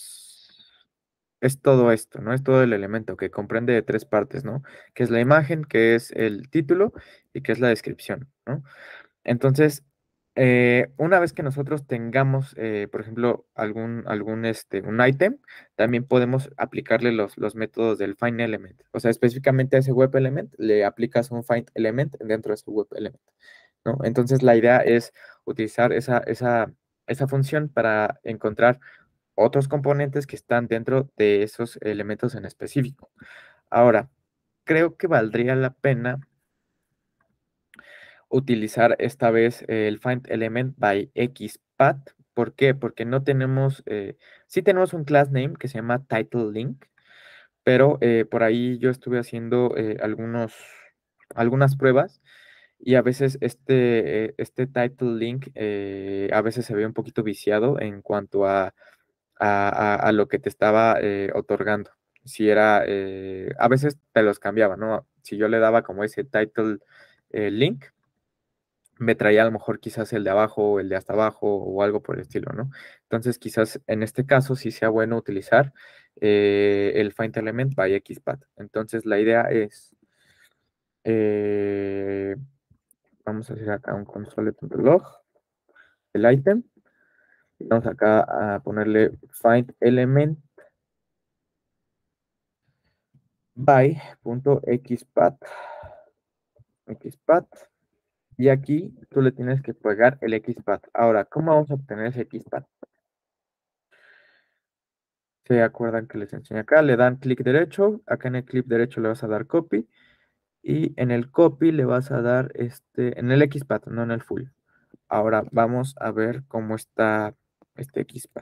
es todo esto, ¿no? Es todo el elemento que comprende de tres partes, ¿no? Que es la imagen, que es el título y que es la descripción, ¿no? Entonces, eh, una vez que nosotros tengamos, eh, por ejemplo, algún, algún este, un item, también podemos aplicarle los, los métodos del find element. O sea, específicamente a ese web element le aplicas un find element dentro de ese web element, ¿no? Entonces, la idea es utilizar esa, esa, esa función para encontrar otros componentes que están dentro de esos elementos en específico. Ahora, creo que valdría la pena utilizar esta vez el find element by xpath. ¿Por qué? Porque no tenemos, eh, sí tenemos un class name que se llama title link, pero eh, por ahí yo estuve haciendo eh, algunos, algunas pruebas y a veces este, eh, este title link eh, a veces se ve un poquito viciado en cuanto a, a, a- a lo que te estaba eh, otorgando. Si era, eh, a veces te los cambiaba, ¿no? Si yo le daba como ese title eh, link, me traía a lo mejor quizás el de abajo o el de hasta abajo o algo por el estilo, ¿no? Entonces quizás en este caso sí sea bueno utilizar eh, el find element by xpath. Entonces la idea es, eh, vamos a hacer acá un console.log, el item, vamos acá a ponerle find element by.xpath, xpath, y aquí tú le tienes que pegar el xpath. Ahora, ¿cómo vamos a obtener ese xpath? ¿Se acuerdan que les enseñé acá? Le dan clic derecho, acá en el clic derecho le vas a dar copy y en el copy le vas a dar este, en el XPath, no en el full. Ahora vamos a ver cómo está este XPath.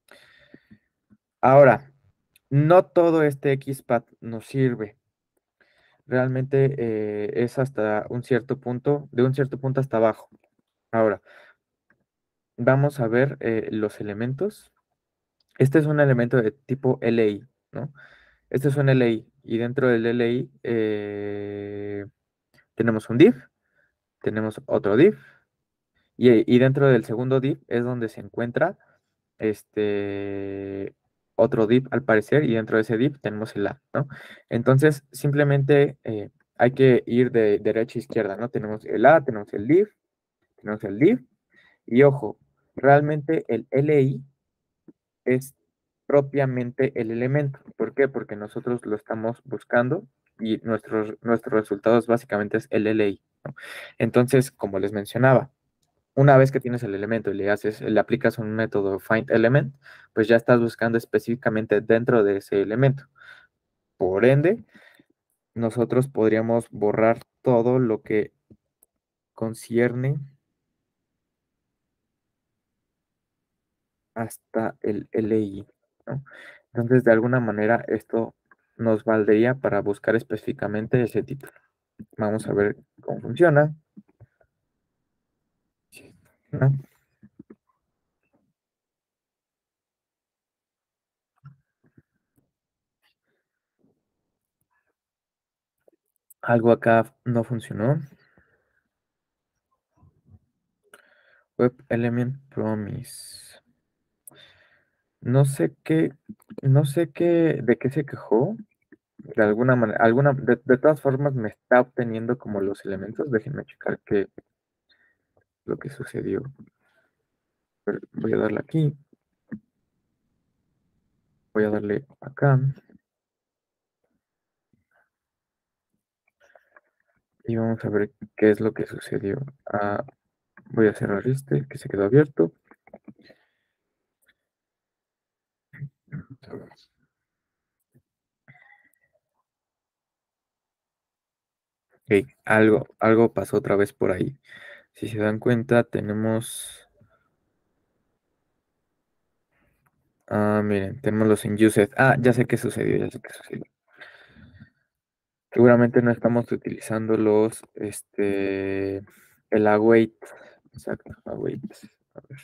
Ahora, no todo este XPath nos sirve. Realmente eh, es hasta un cierto punto, de un cierto punto hasta abajo. Ahora, vamos a ver eh, los elementos. Este es un elemento de tipo L I, ¿no? Este es un L I y dentro del L I eh, tenemos un div, tenemos otro div y, y dentro del segundo div es donde se encuentra este otro div al parecer y dentro de ese div tenemos el A, ¿no? Entonces simplemente eh, hay que ir de derecha a izquierda, ¿no? Tenemos el A, tenemos el div, tenemos el div y ojo, realmente el L I es propiamente el elemento. ¿Por qué? Porque nosotros lo estamos buscando y nuestros, nuestros resultados básicamente es el L I, ¿no? Entonces, como les mencionaba, una vez que tienes el elemento y le haces, le aplicas un método find element, pues ya estás buscando específicamente dentro de ese elemento. Por ende, nosotros podríamos borrar todo lo que concierne hasta el L I, ¿no? Entonces, de alguna manera, esto nos valdría para buscar específicamente ese título. Vamos a ver cómo funciona. ¿No? Algo acá no funcionó. Web Element Promise. No sé qué, no sé qué, de qué se quejó. De alguna manera, alguna, de, de todas formas me está obteniendo como los elementos. Déjenme checar qué lo que sucedió. Pero voy a darle aquí. Voy a darle acá. Y vamos a ver qué es lo que sucedió. Ah, voy a cerrar este que se quedó abierto. Ok, algo, algo pasó otra vez por ahí. Si se dan cuenta, tenemos. Ah, miren, tenemos los unused. Ah, ya sé qué sucedió, ya sé qué sucedió. Seguramente no estamos utilizando los, este, el await. Exacto, await. A ver.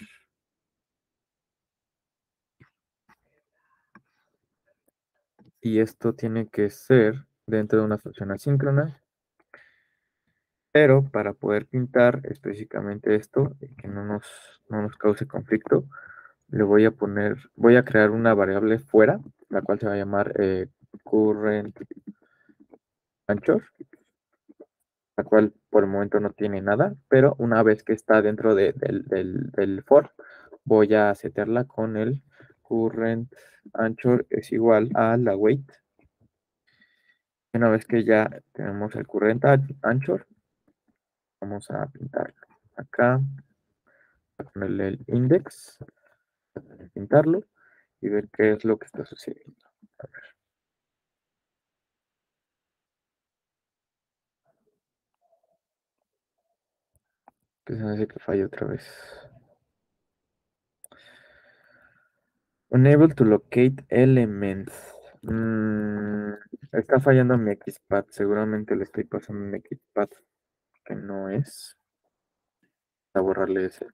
Y esto tiene que ser dentro de una función asíncrona, pero para poder pintar específicamente esto y que no nos, no nos cause conflicto, le voy a poner, voy a crear una variable fuera, la cual se va a llamar eh, current anchor, la cual por el momento no tiene nada, pero una vez que está dentro de- del, del, del for, voy a setearla con el current anchor es igual a la wait. Una vez que ya tenemos el current anchor, vamos a pintarlo. Acá, a ponerle el index, pintarlo y ver qué es lo que está sucediendo. A ver, que se me hace que falle otra vez. Unable to locate elements. Mm, está fallando mi Xpad. Seguramente le estoy pasando un Xpad que no es. A borrarle ese.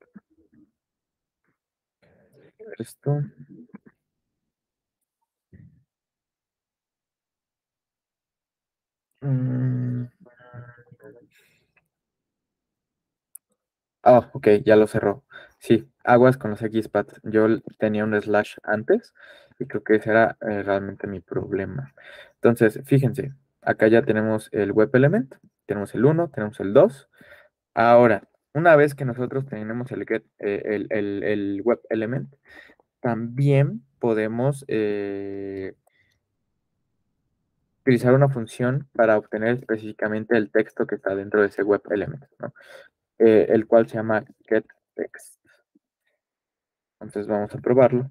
Esto. Mm, Ah, ok, ya lo cerró. Sí, aguas con los Xpads. Yo l- tenía un slash antes y creo que ese era eh, realmente mi problema. Entonces, fíjense, acá ya tenemos el web element, tenemos el uno, tenemos el dos. Ahora, una vez que nosotros tenemos el, get- eh, el, el- el web element, también podemos eh, utilizar una función para obtener específicamente el texto que está dentro de ese web element, ¿no? Eh, el cual se llama getText. Entonces vamos a probarlo.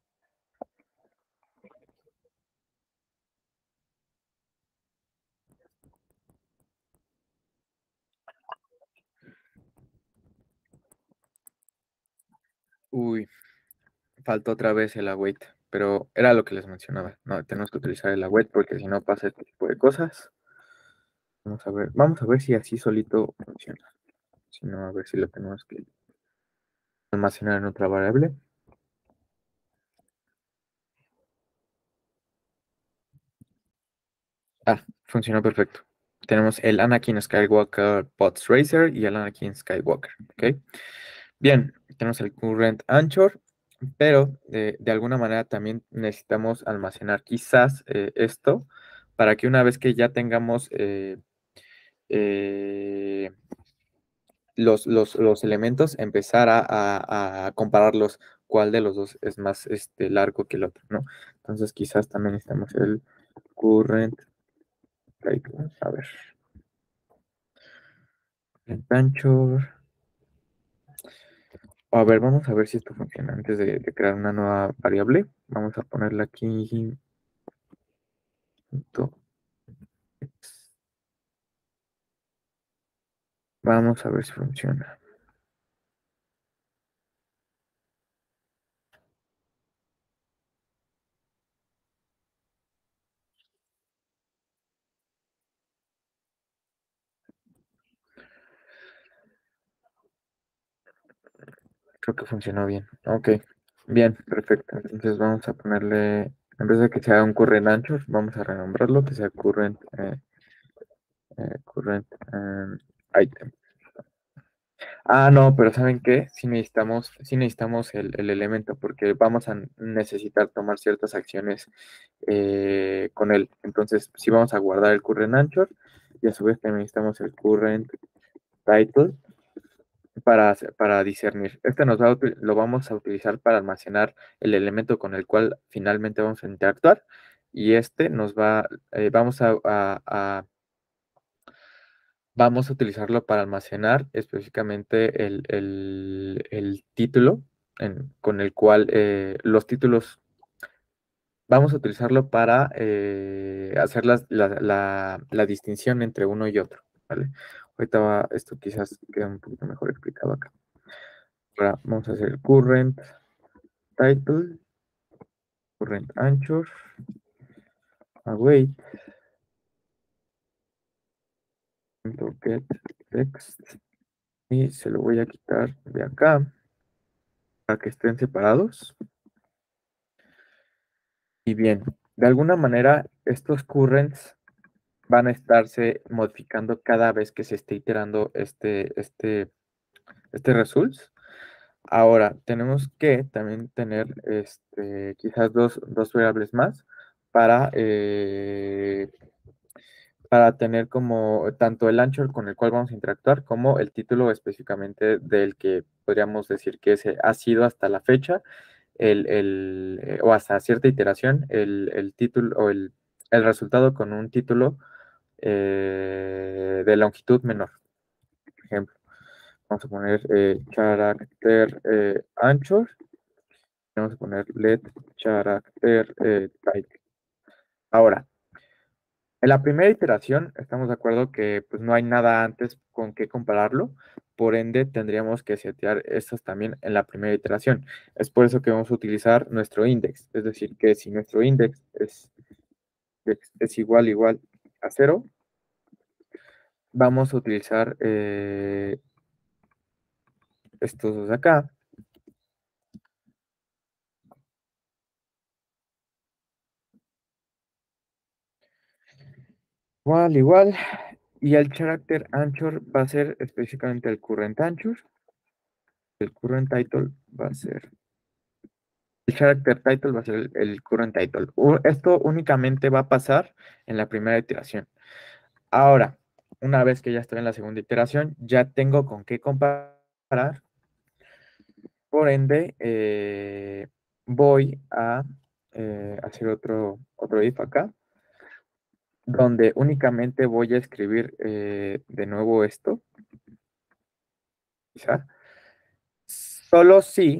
Uy, faltó otra vez el await, pero era lo que les mencionaba. No, tenemos que utilizar el await porque si no pasa este tipo de cosas. Vamos a ver, vamos a ver si así solito funciona. Si no, a ver si lo tenemos que almacenar en otra variable. Ah, funcionó perfecto. Tenemos el Anakin Skywalker Pods Racer y el Anakin Skywalker. ¿Ok? Bien, tenemos el current anchor, pero de, de alguna manera también necesitamos almacenar quizás eh, esto para que una vez que ya tengamos eh, eh, los, los, los elementos, empezar a, a- a compararlos, cuál de los dos es más este, largo que el otro, ¿no? Entonces quizás también necesitamos el current, a ver, current anchor. A ver, vamos a ver si esto funciona antes de, de crear una nueva variable. Vamos a ponerla aquí. punto x. Vamos a ver si funciona. Creo que funcionó bien. Ok, bien, perfecto. Entonces vamos a ponerle, en vez de que sea un current anchor, vamos a renombrarlo, que sea current, eh, eh, current um, item. Ah, no, pero ¿saben qué? Sí necesitamos, sí necesitamos el, el elemento porque vamos a necesitar tomar ciertas acciones eh, con él. Entonces, sí vamos a guardar el current anchor y a su vez también necesitamos el current title para, para discernir. Este nos va a, util- lo vamos a utilizar para almacenar el elemento con el cual finalmente vamos a interactuar y este nos va, eh, vamos a, a- a- vamos a utilizarlo para almacenar específicamente el, el- el título en- con el cual eh, los títulos vamos a utilizarlo para eh, hacer las- la, la- la distinción entre uno y otro, ¿vale? Ahorita va- esto quizás queda un poquito mejor explicado acá. Ahora vamos a hacer current title, current anchor, await, get text, y se lo voy a quitar de acá para que estén separados. Y bien, de alguna manera estos currents van a estarse modificando cada vez que se esté iterando este, este, este results. Ahora, tenemos que también tener este, quizás dos, dos variables más para, eh, para tener como tanto el anchor con el cual vamos a interactuar como el título específicamente del que podríamos decir que ese ha sido hasta la fecha el, el, eh, o hasta cierta iteración el, el título o el, el resultado con un título eh, de longitud menor. Por ejemplo, vamos a poner eh, character eh, anchor. Vamos a poner let character eh, type. Ahora, en la primera iteración estamos de acuerdo que pues, no hay nada antes con qué compararlo. Por ende, tendríamos que setear estas también en la primera iteración. Es por eso que vamos a utilizar nuestro index. Es decir, que si nuestro index es, es igual igual a cero, vamos a utilizar eh, estos dos de acá. Igual, igual. Y el character anchor va a ser específicamente el current anchor. El current title va a ser. El character title va a ser el, el current title. U- Esto únicamente va a pasar en la primera iteración. Ahora, una vez que ya estoy en la segunda iteración, ya tengo con qué comparar. Por ende, eh, voy a eh, hacer otro, otro if acá, donde únicamente voy a escribir eh, de nuevo esto. Quizá. Solo si,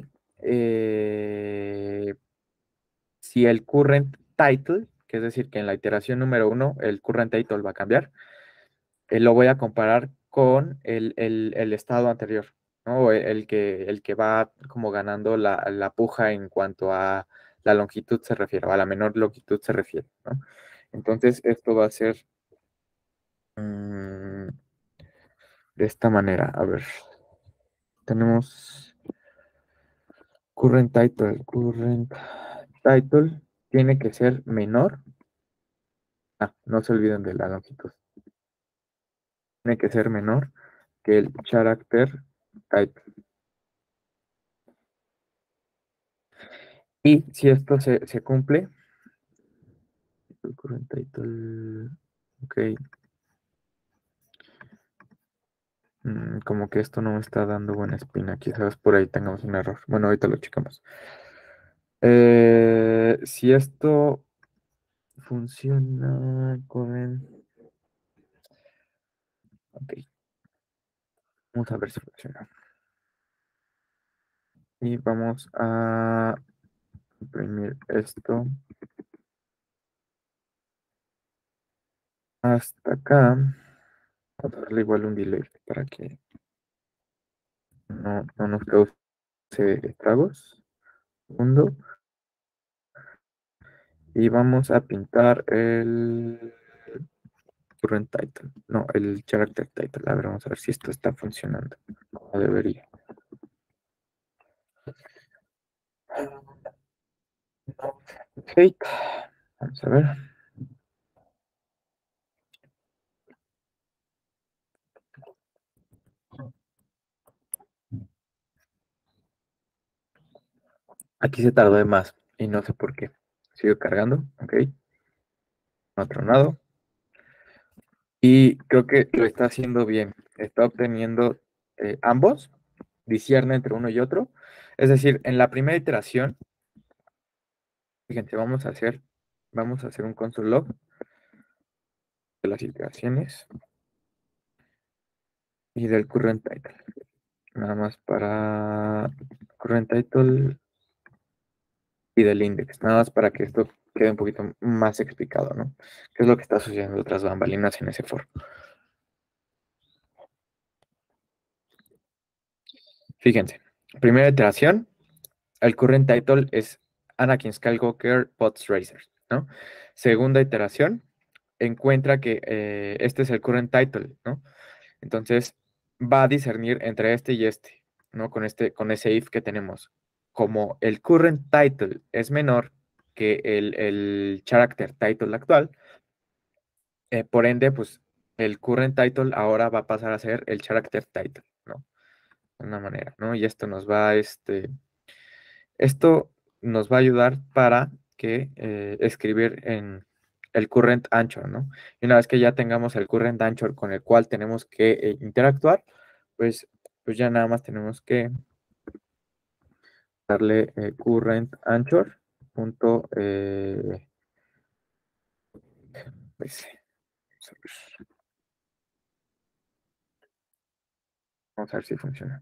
eh, si el current title, que es decir, que en la iteración número uno el current title va a cambiar, eh, lo voy a comparar con el, el- el estado anterior, ¿no? O El, el que, el que va como ganando la, la puja en cuanto a la longitud se refiere, o a la menor longitud se refiere, ¿no? Entonces, esto va a ser mm, de esta manera. A ver, tenemos current title, current title tiene que ser menor. Ah, no se olviden de la longitud. Tiene que ser menor que el character title. Y si esto se, se cumple, el current title, ok, mm, como que esto no me está dando buena espina. Quizás por ahí tengamos un error. Bueno, ahorita lo checamos. Eh, si esto funciona, current, ok, vamos a ver si funciona. Y vamos a imprimir esto hasta acá. Vamos a darle igual un delay para que no, no nos cause estragos. Segundo. Y vamos a pintar el current title. No, el character title. A ver, vamos a ver si esto está funcionando como debería. Ok, vamos a ver. Aquí se tardó de más y no sé por qué. Sigo cargando, ok. No ha tronado. Y creo que lo está haciendo bien. Está obteniendo eh, ambos, discierne entre uno y otro. Es decir, en la primera iteración, fíjense, vamos a hacer, vamos a hacer un console log de las iteraciones y del current title. Nada más para current title y del index. Nada más para que esto quede un poquito más explicado, ¿no? ¿Qué es lo que está sucediendo tras bambalinas en ese foro? Fíjense, primera iteración, el current title es Anakin Skywalker Pods Racer, ¿no? Segunda iteración, encuentra que eh, este es el current title, ¿no? Entonces va a discernir entre este y este, ¿no? Con este, con ese if que tenemos. Como el current title es menor que el, el character title actual, eh, por ende, pues el current title ahora va a pasar a ser el character title, ¿no? De una manera, ¿no? Y esto nos va, este, esto nos va a ayudar para que eh, escribir en el current anchor, ¿no? Y una vez que ya tengamos el current anchor con el cual tenemos que eh, interactuar, pues, pues ya nada más tenemos que darle eh, current anchor punto, eh, pues, vamos a ver si funciona.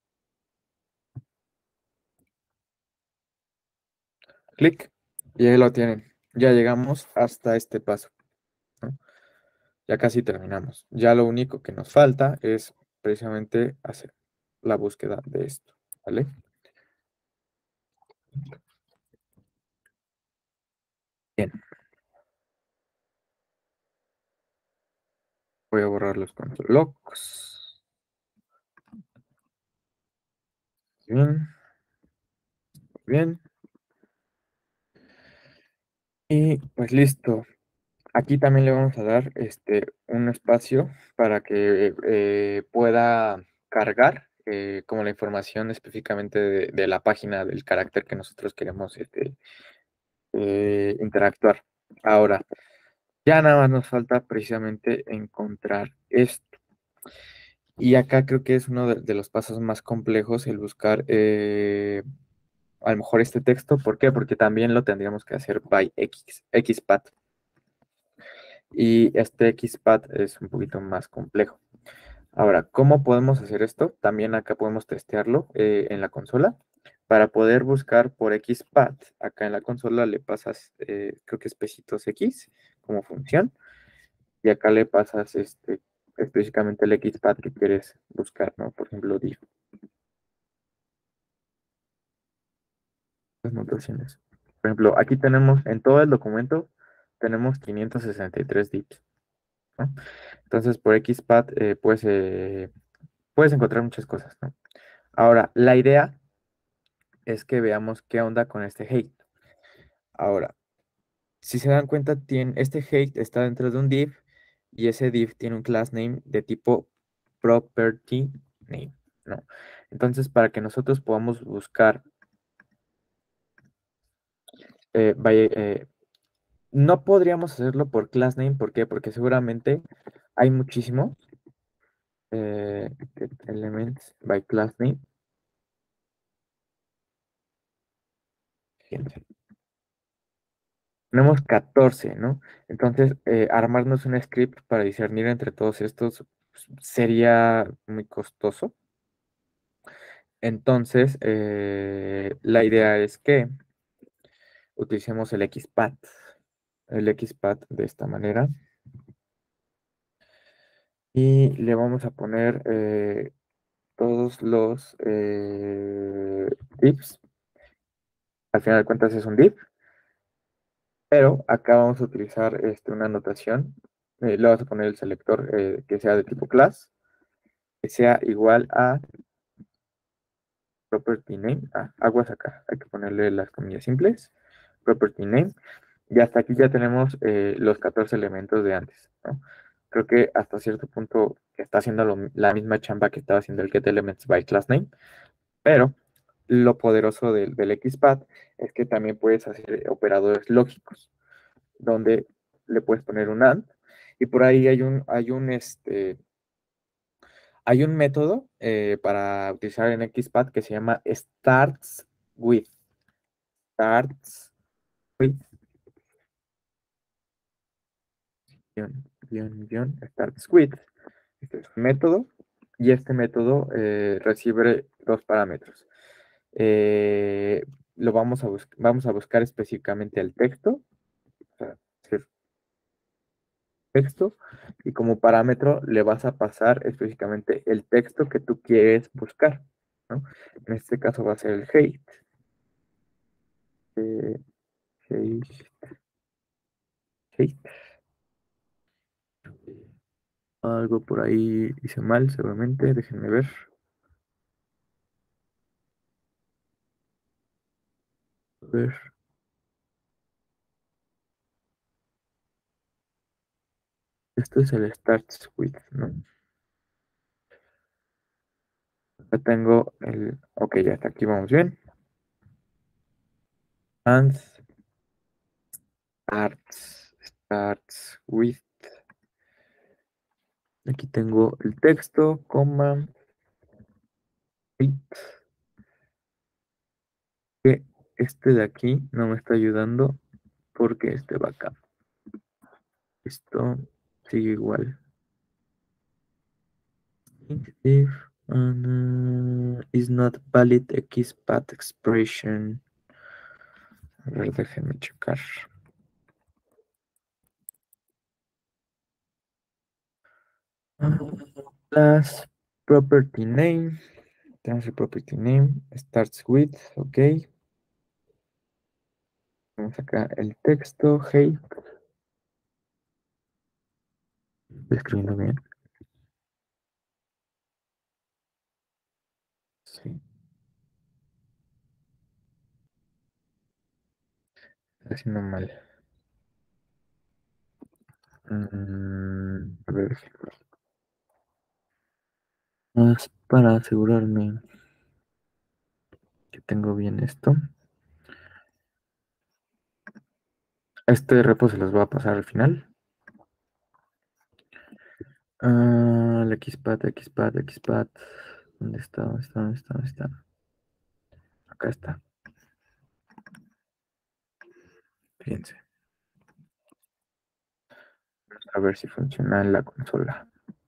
Clic y ahí lo tienen. Ya llegamos hasta este paso, ¿no? Ya casi terminamos. Ya lo único que nos falta es precisamente hacer la búsqueda de esto, ¿vale? Bien, voy a borrar los control locks. Bien, bien. Y pues listo. Aquí también le vamos a dar este, un espacio para que eh, pueda cargar eh, como la información específicamente de, de la página del carácter que nosotros queremos este, eh, interactuar. Ahora, ya nada más nos falta precisamente encontrar esto. Y acá creo que es uno de, de los pasos más complejos el buscar eh, a lo mejor este texto. ¿Por qué? Porque también lo tendríamos que hacer by X, XPath. Y este XPath es un poquito más complejo. Ahora, ¿cómo podemos hacer esto? También acá podemos testearlo eh, en la consola. Para poder buscar por XPath, acá en la consola le pasas, eh, creo que es pesitos X como función, y acá le pasas este, específicamente el XPath que quieres buscar, ¿no? Por ejemplo, div. Las notaciones. Por ejemplo, aquí tenemos en todo el documento, tenemos quinientos sesenta y tres divs, ¿no? Entonces, por XPath eh, puedes, eh, puedes encontrar muchas cosas, ¿no? Ahora, la idea es que veamos qué onda con este hate. Ahora, si se dan cuenta, tiene, este hate está dentro de un div y ese div tiene un class name de tipo property name, ¿no? Entonces, para que nosotros podamos buscar, eh, vaya, eh, no podríamos hacerlo por class name, ¿por qué? Porque seguramente hay muchísimos eh, get elements by class name. Fíjense. Tenemos catorce, ¿no? Entonces, eh, armarnos un script para discernir entre todos estos pues, sería muy costoso. Entonces, eh, la idea es que utilicemos el XPath. El XPath de esta manera. Y le vamos a poner eh, todos los eh, divs. Al final de cuentas es un div. Pero acá vamos a utilizar este, una anotación. Eh, le vamos a poner el selector eh, que sea de tipo class, que sea igual a property name. Ah, aguas acá. Hay que ponerle las comillas simples. Property name. Y hasta aquí ya tenemos eh, los catorce elementos de antes, ¿no? Creo que hasta cierto punto está haciendo lo- la misma chamba que estaba haciendo el getElements by class name, pero lo poderoso del, del XPath es que también puedes hacer operadores lógicos, donde le puedes poner un AND, y por ahí hay un, hay un, este, hay un método eh, para utilizar en XPath que se llama starts with. Starts with guión, guión, guión, starts with. Este es un método y este método eh, recibe dos parámetros. Eh, lo vamos a, bus- vamos a buscar específicamente el texto texto y como parámetro le vas a pasar específicamente el texto que tú quieres buscar, ¿no? En este caso va a ser el hate. eh, hate, hate. Algo por ahí hice mal, seguramente. Déjenme ver. A ver. Esto es el starts with, ¿no? Acá tengo el. Ok, ya hasta aquí vamos bien. And starts. Starts with. Aquí tengo el texto, coma, with, que este de aquí no me está ayudando porque este va acá. Esto sigue igual. If uh, is not valid XPath expression. A ver, déjenme checar. Class property name. Tenemos el property name. Starts with. Ok. Vamos acá el texto. Hey. Estoy escribiendo bien. Sí. Estoy haciendo mal. Mm, a ver. Más para asegurarme que tengo bien esto. Este repo se los voy a pasar al final. Ah, el XPath, XPath, XPath. ¿Dónde está? ¿Dónde está? ¿Dónde está? ¿Dónde está? Acá está. Fíjense. A ver si funciona en la consola.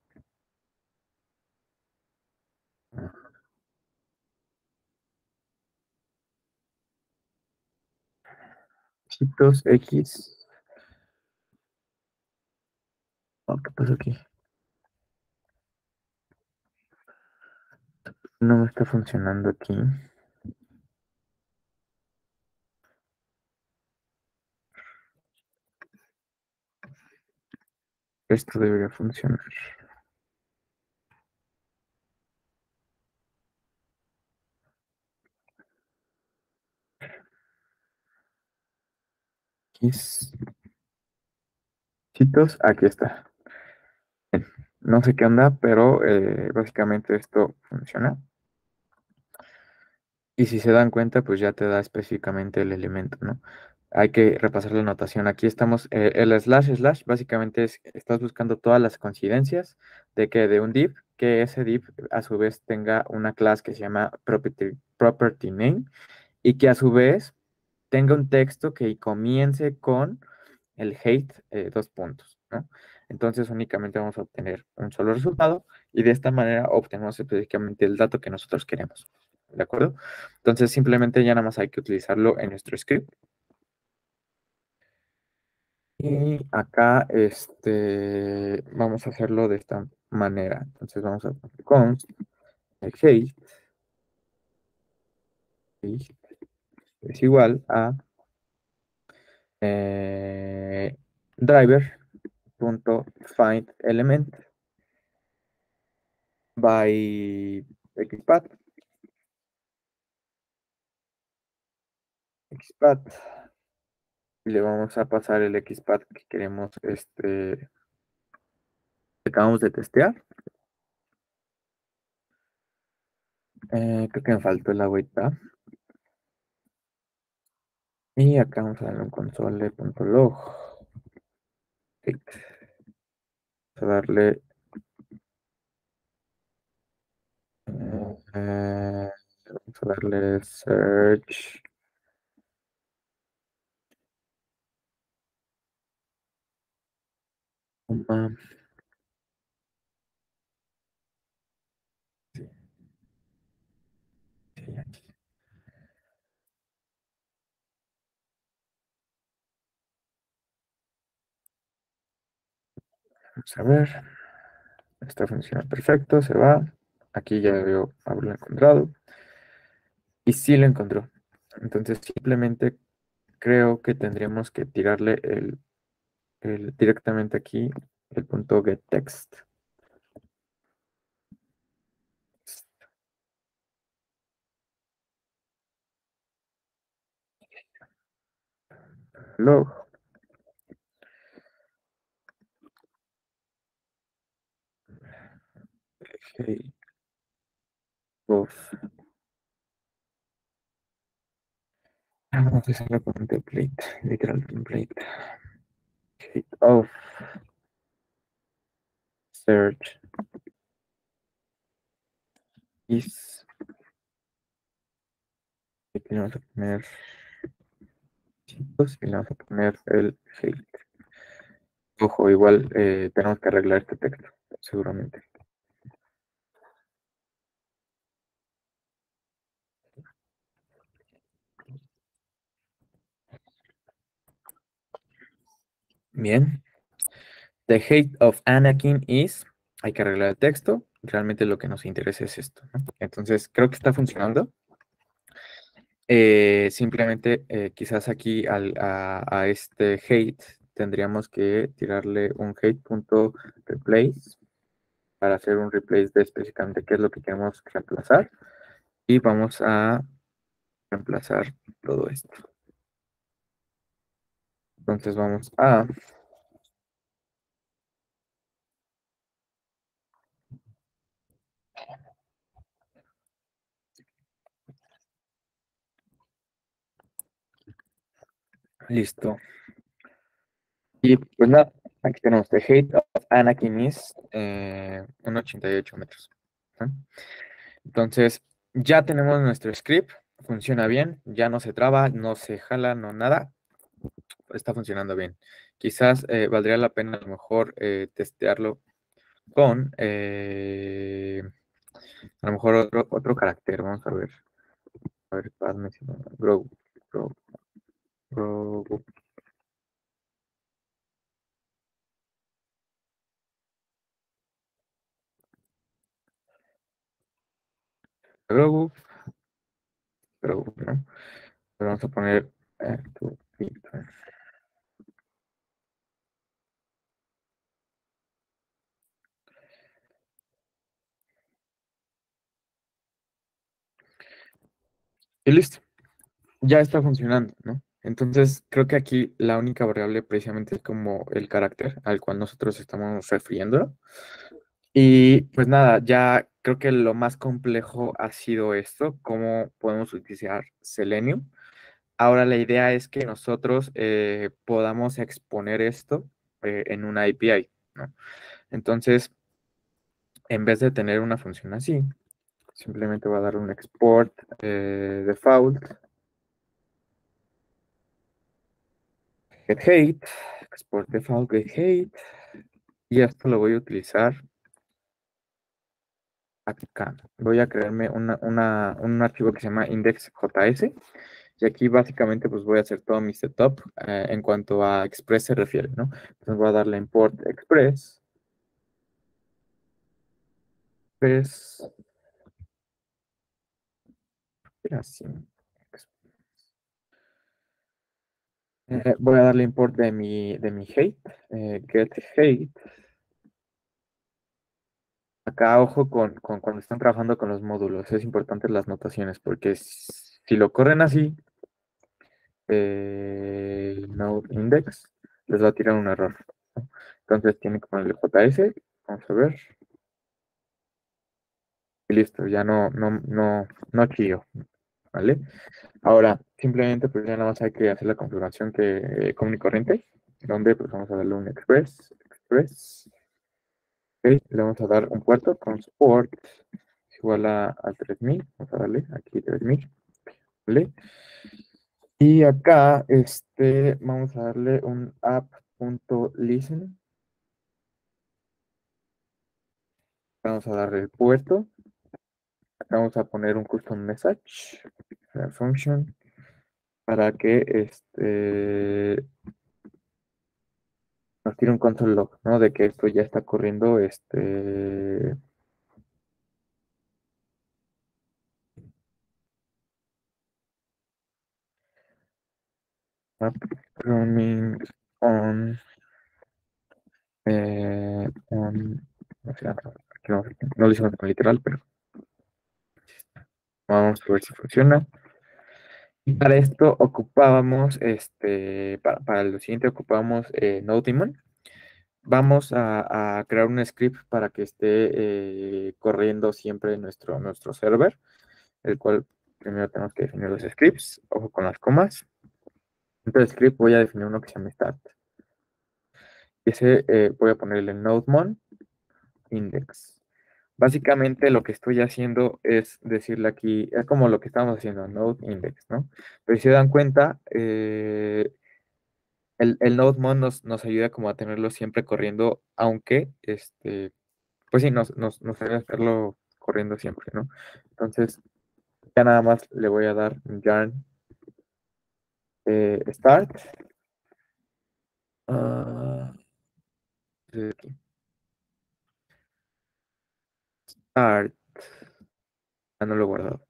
Citos X. Oh, ¿qué pasó aquí? No me está funcionando aquí. Esto debería funcionar. X. Citos, aquí está. Bien, no sé qué onda, pero eh, básicamente esto funciona. Y si se dan cuenta, pues ya te da específicamente el elemento, ¿no? Hay que repasar la notación. Aquí estamos, eh, el slash slash básicamente es, estás buscando todas las coincidencias de que de un div, que ese div a su vez tenga una clase que se llama property, property name y que a su vez tenga un texto que comience con el hate eh, dos puntos, ¿no? Entonces únicamente vamos a obtener un solo resultado y de esta manera obtenemos específicamente el dato que nosotros queremos, ¿de acuerdo? Entonces simplemente ya nada más hay que utilizarlo en nuestro script. Y acá este, vamos a hacerlo de esta manera. Entonces vamos a poner const el hate, hate es igual a eh, driver.findElement by xpath, xpath, y le vamos a pasar el xpath que queremos, este, que acabamos de testear. Eh, creo que me faltó el await tab. Y acá vamos a darle un console.log. Vamos a darle eh, eh, vamos a darle search. Coma, sí, sí, aquí. Vamos a ver. Esta funciona perfecto, se va. Aquí ya veo haberlo encontrado. Y sí lo encontró. Entonces simplemente creo que tendríamos que tirarle el, el- directamente aquí el punto getText. Log. Hey, of. Ah, vamos a hacerlo con un template, literal template. Hey, of search is. Aquí le vamos a poner chicos y le vamos a poner el hate. Ojo, igual eh, tenemos que arreglar este texto, seguramente. Bien. The hate of Anakin is. Hay que arreglar el texto. Realmente lo que nos interesa es esto, ¿no? Entonces, creo que está funcionando. Eh, simplemente, eh, quizás aquí al- a, a este hate tendríamos que tirarle un hate.replace para hacer un replace de específicamente qué es lo que queremos reemplazar. Y vamos a reemplazar todo esto. Entonces vamos a listo. Y pues nada, aquí tenemos The Hate of Anakin is eh, uno coma ochenta y ocho metros. ¿No? Entonces, ya tenemos nuestro script, funciona bien, ya no se traba, no se jala, no nada, está funcionando bien. Quizás eh, valdría la pena a lo mejor eh, testearlo con eh, a lo mejor otro, otro carácter. Vamos a ver. A ver, hazme si no- grow, grow, grow, grow, grow, ¿no? Pero vamos a poner eh, tu- y listo. Ya está funcionando, ¿no? Entonces, creo que aquí la única variable precisamente es como el carácter al cual nosotros estamos refiriendo. Y pues nada, ya creo que lo más complejo ha sido esto, cómo podemos utilizar Selenium. Ahora la idea es que nosotros eh, podamos exponer esto eh, en una A P I, ¿no? Entonces, en vez de tener una función así, simplemente voy a dar un export eh, default get hate, export default get hate, y esto lo voy a utilizar acá. Voy a crearme una, una- un archivo que se llama index.js, y aquí básicamente pues voy a hacer todo mi setup eh, en cuanto a Express se refiere, ¿no? Entonces voy a darle import Express, Express, era así. Eh, voy a darle import de mi, de mi hate, eh, get hate. Acá, ojo con, con cuando están trabajando con los módulos, es importante las notaciones, porque si lo corren así, eh, node index, les va a tirar un error, ¿no? Entonces tiene que ponerle J S, vamos a ver, y listo, ya no, no, no, no chillo, ¿vale? Ahora, simplemente pues ya nada más hay que hacer la configuración que eh, común y corriente, donde pues vamos a darle un express, express, ok, le vamos a dar un puerto con support igual a, a tres mil, vamos a darle aquí tres mil, ¿vale? Y acá, este, vamos a darle un app.listen. Vamos a darle el puerto. Acá vamos a poner un custom message, la function, para que este, nos tira un console log, ¿no? De que esto ya está corriendo, este, app running on, eh, on, o sea, no, no lo hicimos con literal, pero vamos a ver si funciona. Y para esto ocupábamos, este, para, para lo siguiente ocupábamos eh, NodeDemon. Vamos a, a crear un script para que esté eh, corriendo siempre nuestro, nuestro server, el cual primero tenemos que definir los scripts, ojo con las comas. Dentro del script voy a definir uno que se llama start. Y ese eh, voy a ponerle nodemon index. Básicamente lo que estoy haciendo es decirle aquí, es como lo que estamos haciendo, node index, ¿no? Pero si se dan cuenta, eh, el, el nodemon nos, nos ayuda como a tenerlo siempre corriendo, aunque, este, pues sí, nos, nos, nos ayuda a hacerlo corriendo siempre, ¿no? Entonces, ya nada más le voy a dar yarn eh, start. Ah, start. Ah, no lo he guardado.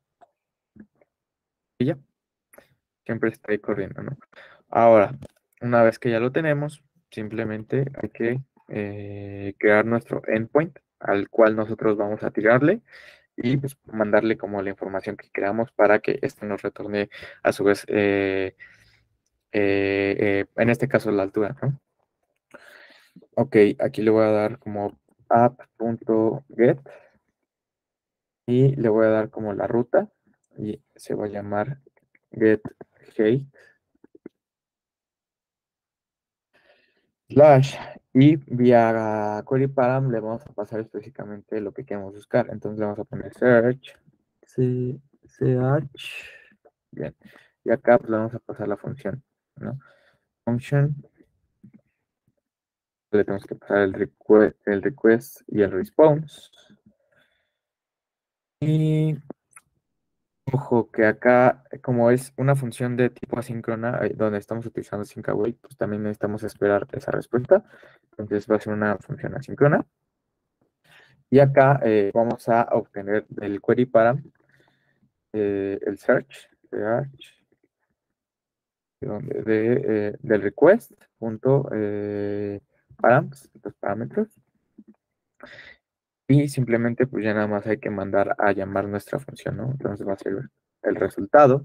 Y ya, siempre está ahí corriendo, ¿no? Ahora, una vez que ya lo tenemos, simplemente hay que eh, crear nuestro endpoint al cual nosotros vamos a tirarle y pues, mandarle como la información que queramos para que este nos retorne a su vez, eh, eh, eh, en este caso, la altura, ¿no? Ok, aquí le voy a dar como app.get y le voy a dar como la ruta y se va a llamar get height slash y vía query param le vamos a pasar específicamente lo que queremos buscar. Entonces le vamos a poner search, C, search, bien. Y acá pues, le vamos a pasar la función, ¿no? Function, le tenemos que pasar el request, el request y el response. Y ojo que acá, como es una función de tipo asíncrona, eh, donde estamos utilizando sync await, pues también necesitamos esperar esa respuesta. Entonces va a ser una función asíncrona. Y acá eh, vamos a obtener del query param eh, el search, search donde de, eh, del request punto eh, params, los parámetros. Y simplemente pues ya nada más hay que mandar a llamar nuestra función, ¿no? Entonces va a ser el resultado,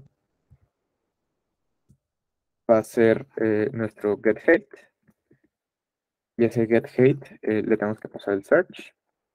va a ser eh, nuestro getHeight. Y ese getHeight eh, le tenemos que pasar el search.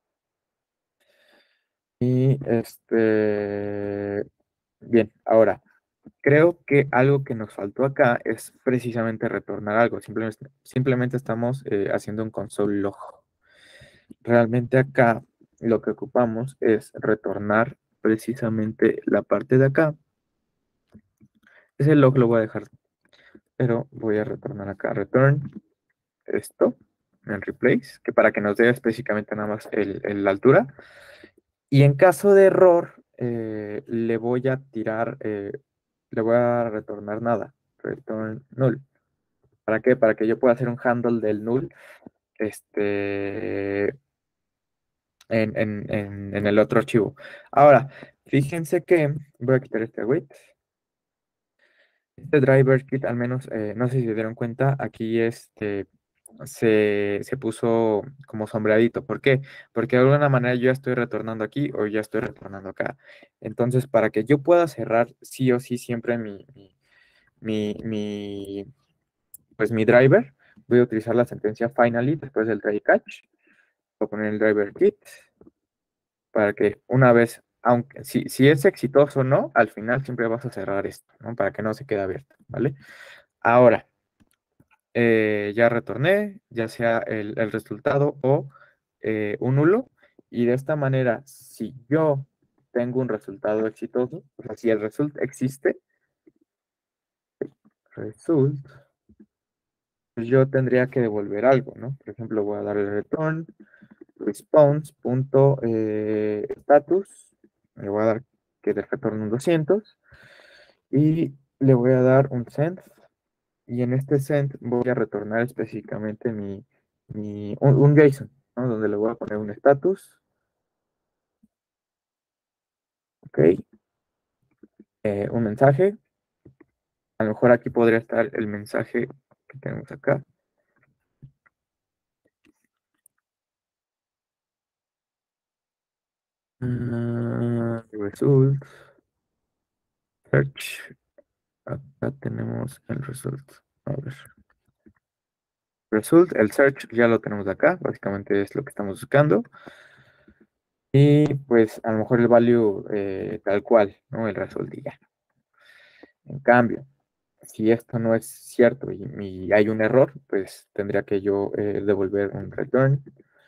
Y este, bien, ahora, creo que algo que nos faltó acá es precisamente retornar algo. Simplemente, simplemente estamos eh, haciendo un console log. Realmente acá lo que ocupamos es retornar precisamente la parte de acá. Ese log lo voy a dejar, pero voy a retornar acá. Return esto en replace, que para que nos dé específicamente nada más el, el- la altura. Y en caso de error, eh, le voy a tirar, eh, le voy a retornar nada. Return null. ¿Para qué? Para que yo pueda hacer un handle del null este, en, en- en- en el otro archivo. Ahora, fíjense que voy a quitar este await. Este driver kit, al menos, eh, no sé si se dieron cuenta, aquí este, se, se puso como sombreadito. ¿Por qué? Porque de alguna manera yo ya estoy retornando aquí o ya estoy retornando acá. Entonces, para que yo pueda cerrar sí o sí siempre mi, mi, mi, mi, pues mi driver, voy a utilizar la sentencia finally después del try catch. Voy a poner el driver kit para que una vez, aunque si, si es exitoso o no, al final siempre vas a cerrar esto, ¿no? Para que no se quede abierto, ¿vale? Ahora, eh, ya retorné, ya sea el, el resultado o eh, un nulo, y de esta manera, si yo tengo un resultado exitoso, o sea, si el result existe, result, pues yo tendría que devolver algo, ¿no? Por ejemplo, voy a darle return response.status, le voy a dar que de retorno un doscientos y le voy a dar un send y en este send voy a retornar específicamente mi, mi un, un JSON, ¿no? Donde le voy a poner un status, ok, eh, un mensaje. A lo mejor aquí podría estar el mensaje que tenemos acá. Uh, result, search. Acá tenemos el result. A ver. Result, el search ya lo tenemos acá. Básicamente es lo que estamos buscando. Y pues a lo mejor el value eh, tal cual, ¿no? El result y ya. En cambio, si esto no es cierto y, y hay un error, pues tendría que yo eh, devolver un return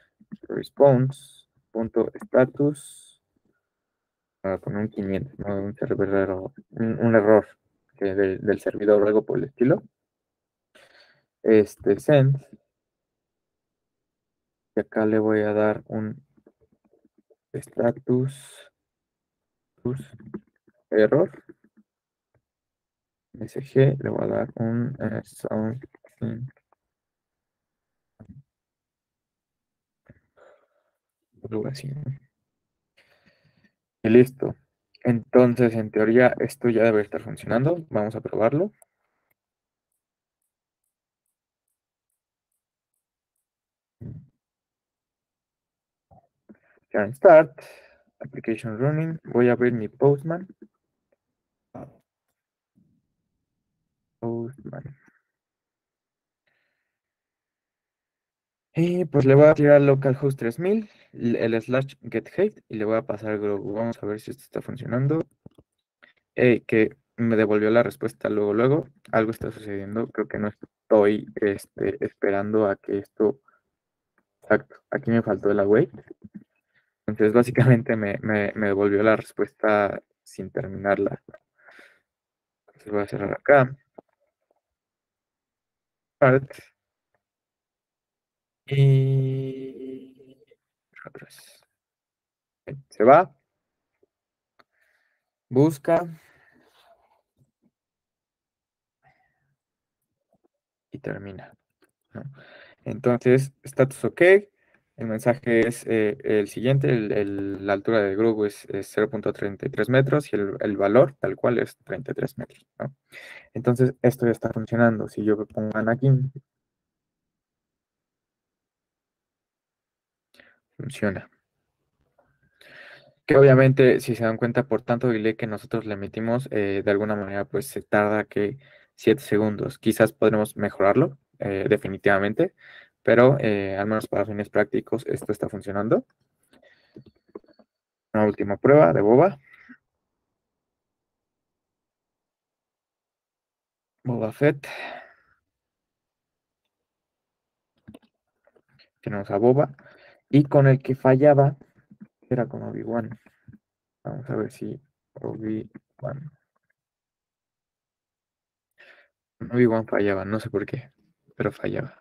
response.status para poner un quinientos, ¿no? Un, server error, un, un error que del, del servidor o algo por el estilo. Este send, y acá le voy a dar un status error sg, le voy a dar un eh, something, algo así, ¿no? Y listo. Entonces, en teoría, esto ya debe estar funcionando. Vamos a probarlo. Ya start, application running. Voy a abrir mi Postman. Postman. Y pues le voy a tirar localhost tres mil, el el slash getheight y le voy a pasar Grogu. Vamos a ver si esto está funcionando. Eh, que me devolvió la respuesta luego, luego. Algo está sucediendo. Creo que no estoy este, esperando a que esto. Exacto. Aquí me faltó el await. Entonces, básicamente me, me, me devolvió la respuesta sin terminarla. Entonces voy a cerrar acá. Start. Y atrás. Se va, busca y termina, ¿no? Entonces, status OK. El mensaje es eh, el siguiente, el- el- la altura del grupo es, es cero punto treinta y tres metros y el, el valor tal cual es treinta y tres metros, ¿no? Entonces, esto ya está funcionando. Si yo pongo Anakin, funciona. Que obviamente, si se dan cuenta, por tanto delay que nosotros le metimos, eh, de alguna manera, pues se tarda que siete segundos. Quizás podremos mejorarlo, eh, definitivamente, pero eh, al menos para fines prácticos, esto está funcionando. Una última prueba de Boba. Boba Fett. Tenemos a Boba. Y con el que fallaba era con Obi-Wan. Vamos a ver si Obi-Wan. Obi-Wan fallaba, no sé por qué, pero fallaba.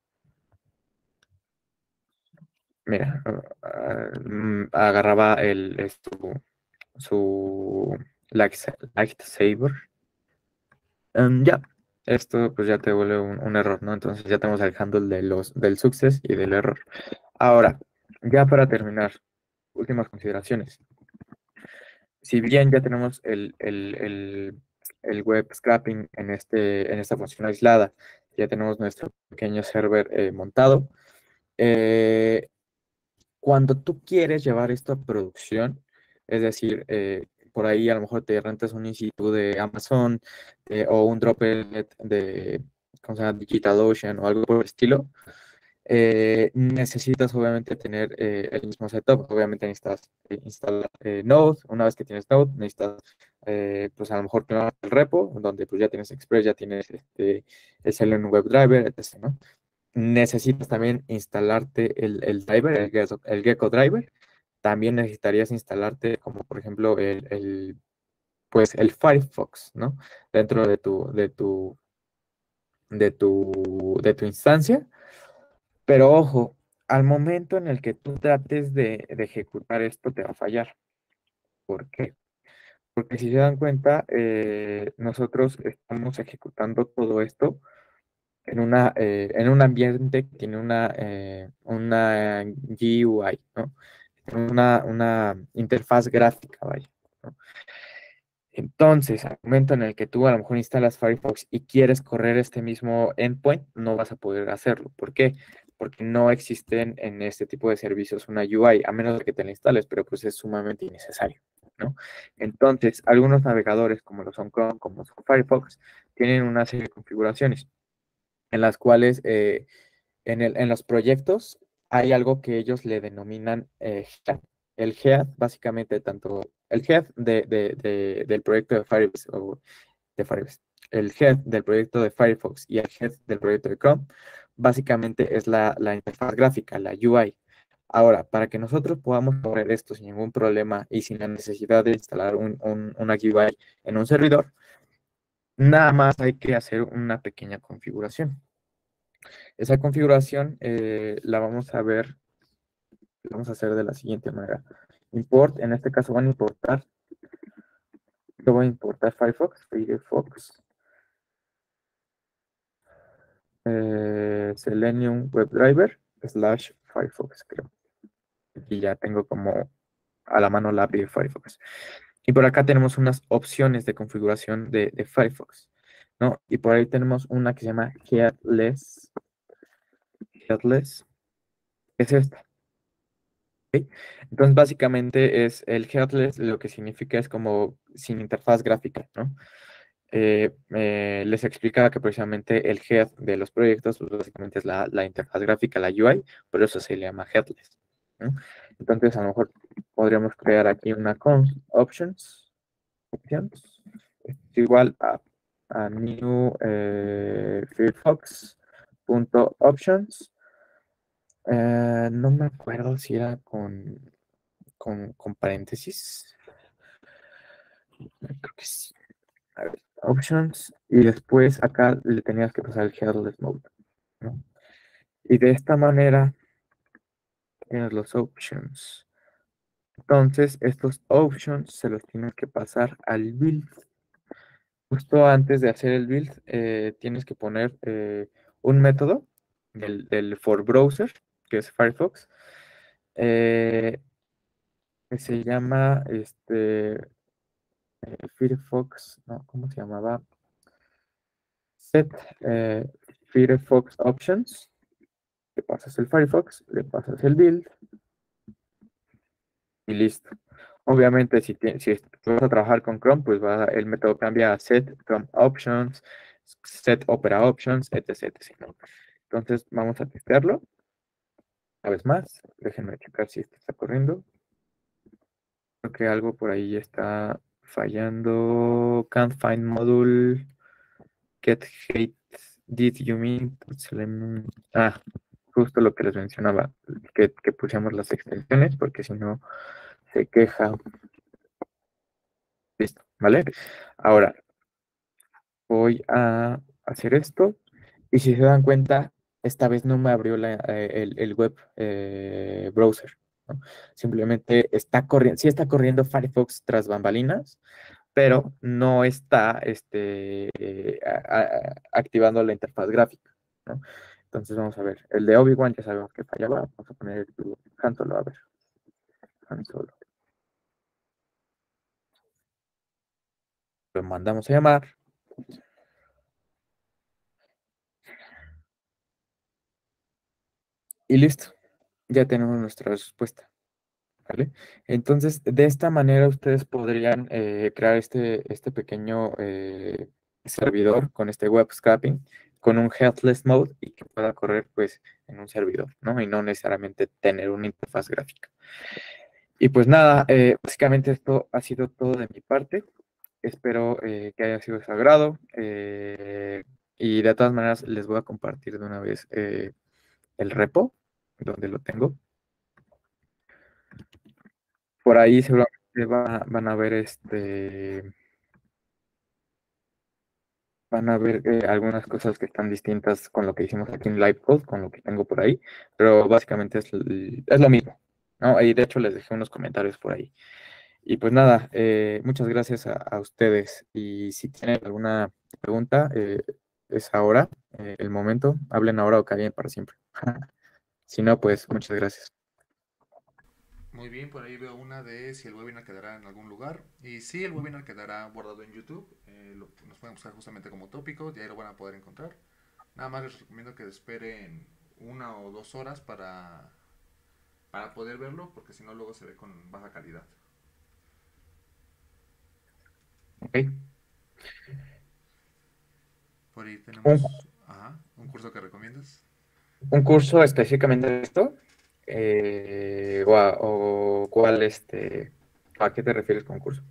Mira, uh, uh, agarraba el, esto, su lightsaber. Um, ya, esto pues ya te vuelve un, un error, ¿no? Entonces ya tenemos el handle de los, del success y del error. Ahora, ya para terminar, últimas consideraciones. Si bien ya tenemos el, el, el, el web scraping en, este, en esta función aislada, ya tenemos nuestro pequeño server eh, montado. Eh, cuando tú quieres llevar esto a producción, es decir, eh, por ahí a lo mejor te rentas un instituto de Amazon eh, o un Droplet de, ¿cómo se llama? DigitalOcean o algo por el estilo, eh, necesitas obviamente tener eh, el mismo setup. Obviamente necesitas eh, instalar eh, Node. Una vez que tienes Node, necesitas eh, pues a lo mejor clonar el repo, donde pues ya tienes Express, ya tienes este, el Selenium WebDriver, etcétera, ¿no? Necesitas también instalarte el, el driver, el Gecko, el Gecko driver. También necesitarías instalarte como por ejemplo el, el, pues el Firefox, ¿no? Dentro de tu, de tu, de tu, de tu instancia. Pero ojo, al momento en el que tú trates de, de ejecutar esto, te va a fallar. ¿Por qué? Porque si se dan cuenta, eh, nosotros estamos ejecutando todo esto en, una, eh, en un ambiente que tiene una, eh, una G U I, ¿no? Una, una interfaz gráfica, vaya, ¿no? Entonces, al momento en el que tú a lo mejor instalas Firefox y quieres correr este mismo endpoint, no vas a poder hacerlo. ¿Por qué? Porque no existen en este tipo de servicios una U I, a menos de que te la instales, pero pues es sumamente innecesario, ¿no? Entonces, algunos navegadores, como lo son Chrome, como son Firefox, tienen una serie de configuraciones en las cuales eh, en, el, en los proyectos hay algo que ellos le denominan eh, head. El head, básicamente, tanto el head de, de- de- del proyecto de Firefox, o de Firefox, el head del proyecto de Firefox y el head del proyecto de Chrome, básicamente es la, la interfaz gráfica, la U I. Ahora, para que nosotros podamos correr esto sin ningún problema y sin la necesidad de instalar un, un- una U I en un servidor, nada más hay que hacer una pequeña configuración. Esa configuración eh, la vamos a ver, la vamos a hacer de la siguiente manera. Import, en este caso van a importar, yo voy a importar Firefox, Firefox, eh, Selenium WebDriver, slash Firefox, creo. Aquí ya tengo como a la mano la A P I de Firefox. Y por acá tenemos unas opciones de configuración de, de Firefox, ¿no? Y por ahí tenemos una que se llama Headless, Headless, ¿qué es esta? ¿Ok? Entonces, básicamente es el headless, lo que significa es como sin interfaz gráfica, ¿no? Eh, eh, les explicaba que precisamente el head de los proyectos, pues básicamente es la, la interfaz gráfica, la U I, por eso se le llama headless, ¿no? Entonces, a lo mejor podríamos crear aquí una cons options, options, es igual a, a new eh, Firefox.options. Eh, no me acuerdo si era con con, con paréntesis. Creo que sí. A ver, options. Y después acá le tenías que pasar el headless mode, ¿no? Y de esta manera tienes los options. Entonces, estos options se los tienes que pasar al build. Justo antes de hacer el build, eh, tienes que poner eh, un método del, del for browser, que es Firefox, eh, que se llama este, eh, Firefox, no, ¿cómo se llamaba? Set eh, Firefox Options, le pasas el Firefox, le pasas el build y listo. Obviamente, si, ti- si vas a trabajar con Chrome, pues va, el método cambia a set Chrome Options, set Opera Options, etc, etcétera, ¿no? Entonces, vamos a testearlo. Una vez más, déjenme checar si esto está corriendo. Creo que algo por ahí está fallando. Can't find module. Get hate. Did you mean? Selenium? Ah, justo lo que les mencionaba, que, que pusiéramos las extensiones, porque si no se queja. Listo, ¿vale? Ahora voy a hacer esto y si se dan cuenta, esta vez no me abrió la- eh, el, el web eh, browser, ¿no? Simplemente está corriendo, sí está corriendo Firefox tras bambalinas, pero no está este, eh, a- a- activando la interfaz gráfica, ¿no? Entonces vamos a ver, el de Obi-Wan ya sabemos que fallaba, vamos a poner el Han Solo, a ver, Han Solo. Lo mandamos a llamar y listo, ya tenemos nuestra respuesta, ¿vale? Entonces, de esta manera ustedes podrían eh, crear este, este pequeño eh, servidor con este web scraping, con un headless mode y que pueda correr pues en un servidor, ¿no? Y no necesariamente tener una interfaz gráfica. Y pues nada, eh, básicamente esto ha sido todo de mi parte. Espero eh, que haya sido de su agrado. eh, y de todas maneras les voy a compartir de una vez eh, el repo, donde lo tengo. Por ahí seguramente va- van a ver este, van a ver eh, algunas cosas que están distintas con lo que hicimos aquí en Livecode, con lo que tengo por ahí, pero básicamente es, l- es lo mismo, ¿no? Y de hecho les dejé unos comentarios por ahí. Y pues nada, eh, muchas gracias a, a ustedes. Y si tienen alguna pregunta, eh, es ahora, eh, el momento. Hablen ahora o callen para siempre. Si no, pues muchas gracias. Muy bien, por ahí veo una de si el webinar quedará en algún lugar. Y sí, el webinar quedará guardado en YouTube. Eh, lo- nos pueden buscar justamente como tópico y ahí lo van a poder encontrar. Nada más les recomiendo que esperen una o dos horas para, para poder verlo, porque si no luego se ve con baja calidad. Ok. Por ahí Un, tenemos, ajá, un curso que recomiendas. un curso específicamente de esto, eh, o, a- o cuál, este, ¿a qué te refieres con curso?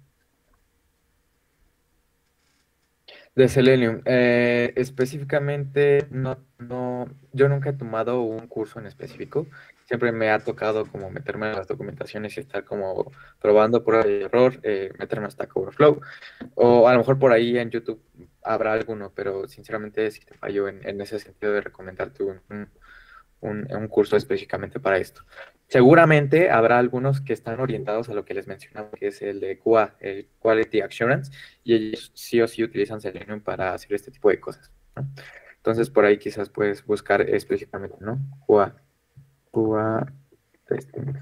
De Selenium. Eh, específicamente, no, no, yo nunca he tomado un curso en específico. Siempre me ha tocado como meterme en las documentaciones y estar como probando prueba y error, eh, meterme a Stack Overflow. O a lo mejor por ahí en YouTube habrá alguno, pero sinceramente sí te fallo en, en ese sentido de recomendarte un, un- un- un curso específicamente para esto. Seguramente habrá algunos que están orientados a lo que les mencionaba, que es el de Q A, el Quality Assurance, y ellos sí o sí utilizan Selenium para hacer este tipo de cosas, ¿no? Entonces, por ahí quizás puedes buscar específicamente, ¿no? Q A, Q A testing.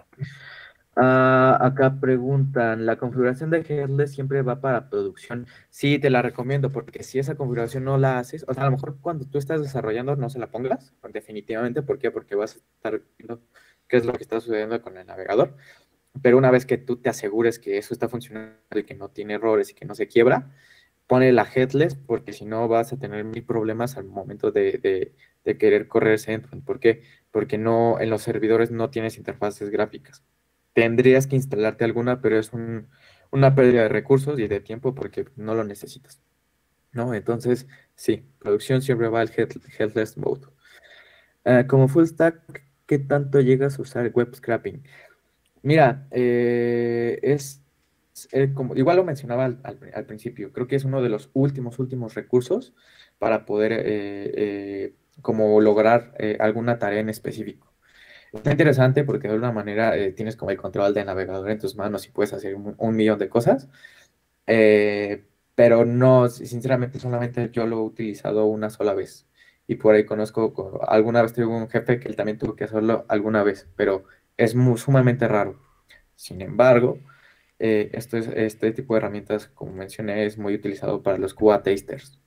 Ah, acá preguntan, ¿la configuración de Headless siempre va para producción? Sí, te la recomiendo, porque si esa configuración no la haces, o sea, a lo mejor cuando tú estás desarrollando no se la pongas, definitivamente. ¿Por qué? Porque vas a estar viendo qué es lo que está sucediendo con el navegador, pero una vez que tú te asegures que eso está funcionando y que no tiene errores y que no se quiebra, pone la Headless, porque si no vas a tener mil problemas al momento de, de, de querer correr ese endpoint. ¿Por qué? Porque no, en los servidores no tienes interfaces gráficas. Tendrías que instalarte alguna, pero es un- una pérdida de recursos y de tiempo porque no lo necesitas, ¿no? Entonces, sí, producción siempre va al head- headless mode. Ah, como full stack, ¿qué tanto llegas a usar web scraping? Mira, eh, es, eh, como, igual lo mencionaba al, al- al principio, creo que es uno de los últimos, últimos recursos para poder eh, eh, como lograr eh, alguna tarea en específico. Está interesante porque de alguna manera eh, tienes como el control del navegador en tus manos y puedes hacer un, un millón de cosas, eh, pero no, sinceramente solamente yo lo he utilizado una sola vez y por ahí conozco, co- alguna vez tuve un jefe que él también tuvo que hacerlo alguna vez, pero es muy, sumamente raro. Sin embargo, eh, esto es, este tipo de herramientas, como mencioné, es muy utilizado para los Q A testers.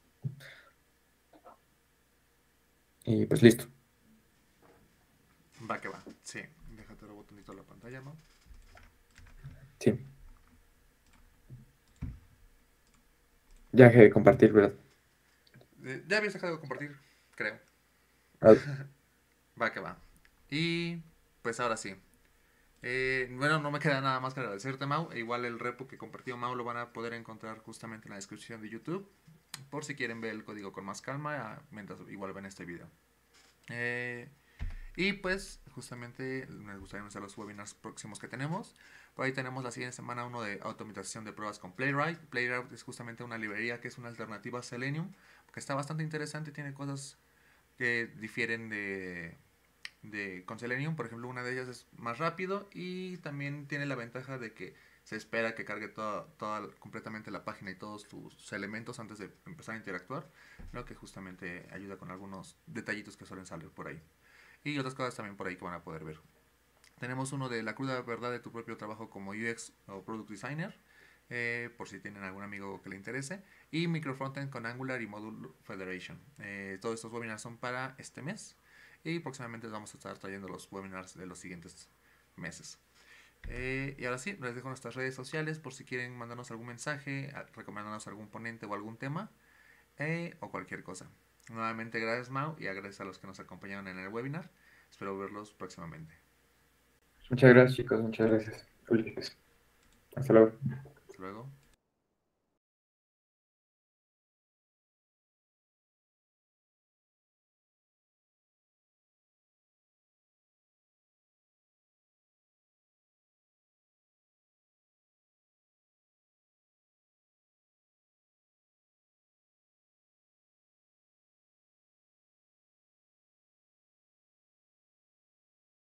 Y pues listo. Va que va, sí. Déjate el botonito de la pantalla, ¿no? Sí, ya dejé de compartir, ¿verdad? Eh, ya habías dejado de compartir, creo. Ah, Va que va. Y pues ahora sí. Eh, bueno, no me queda nada más que agradecerte, Mau. E igual el repo que compartió Mau lo van a poder encontrar justamente en la descripción de YouTube. Por si quieren ver el código con más calma, ah, mientras igual ven este video. Eh, y pues, justamente, me gustaría anunciar los webinars próximos que tenemos. Por ahí tenemos la siguiente semana uno de automatización de pruebas con Playwright. Playwright es justamente una librería que es una alternativa a Selenium, que está bastante interesante, tiene cosas que difieren de, de con Selenium. Por ejemplo, una de ellas es más rápido y también tiene la ventaja de que se espera que cargue toda, toda completamente la página y todos tus elementos antes de empezar a interactuar, lo que justamente ayuda con algunos detallitos que suelen salir por ahí. Y otras cosas también por ahí que van a poder ver. Tenemos uno de la cruda verdad de tu propio trabajo como U X o Product Designer, eh, por si tienen algún amigo que le interese. Y Microfrontend con Angular y Module Federation. Eh, todos estos webinars son para este mes. Y próximamente vamos a estar trayendo los webinars de los siguientes meses. Eh, y ahora sí, les dejo nuestras redes sociales por si quieren mandarnos algún mensaje, recomendarnos algún ponente o algún tema, eh, o cualquier cosa. Nuevamente, gracias Mau y gracias a los que nos acompañaron en el webinar. Espero verlos próximamente. muchas gracias, chicos. Muchas gracias, Ulises. Hasta luego. Hasta luego.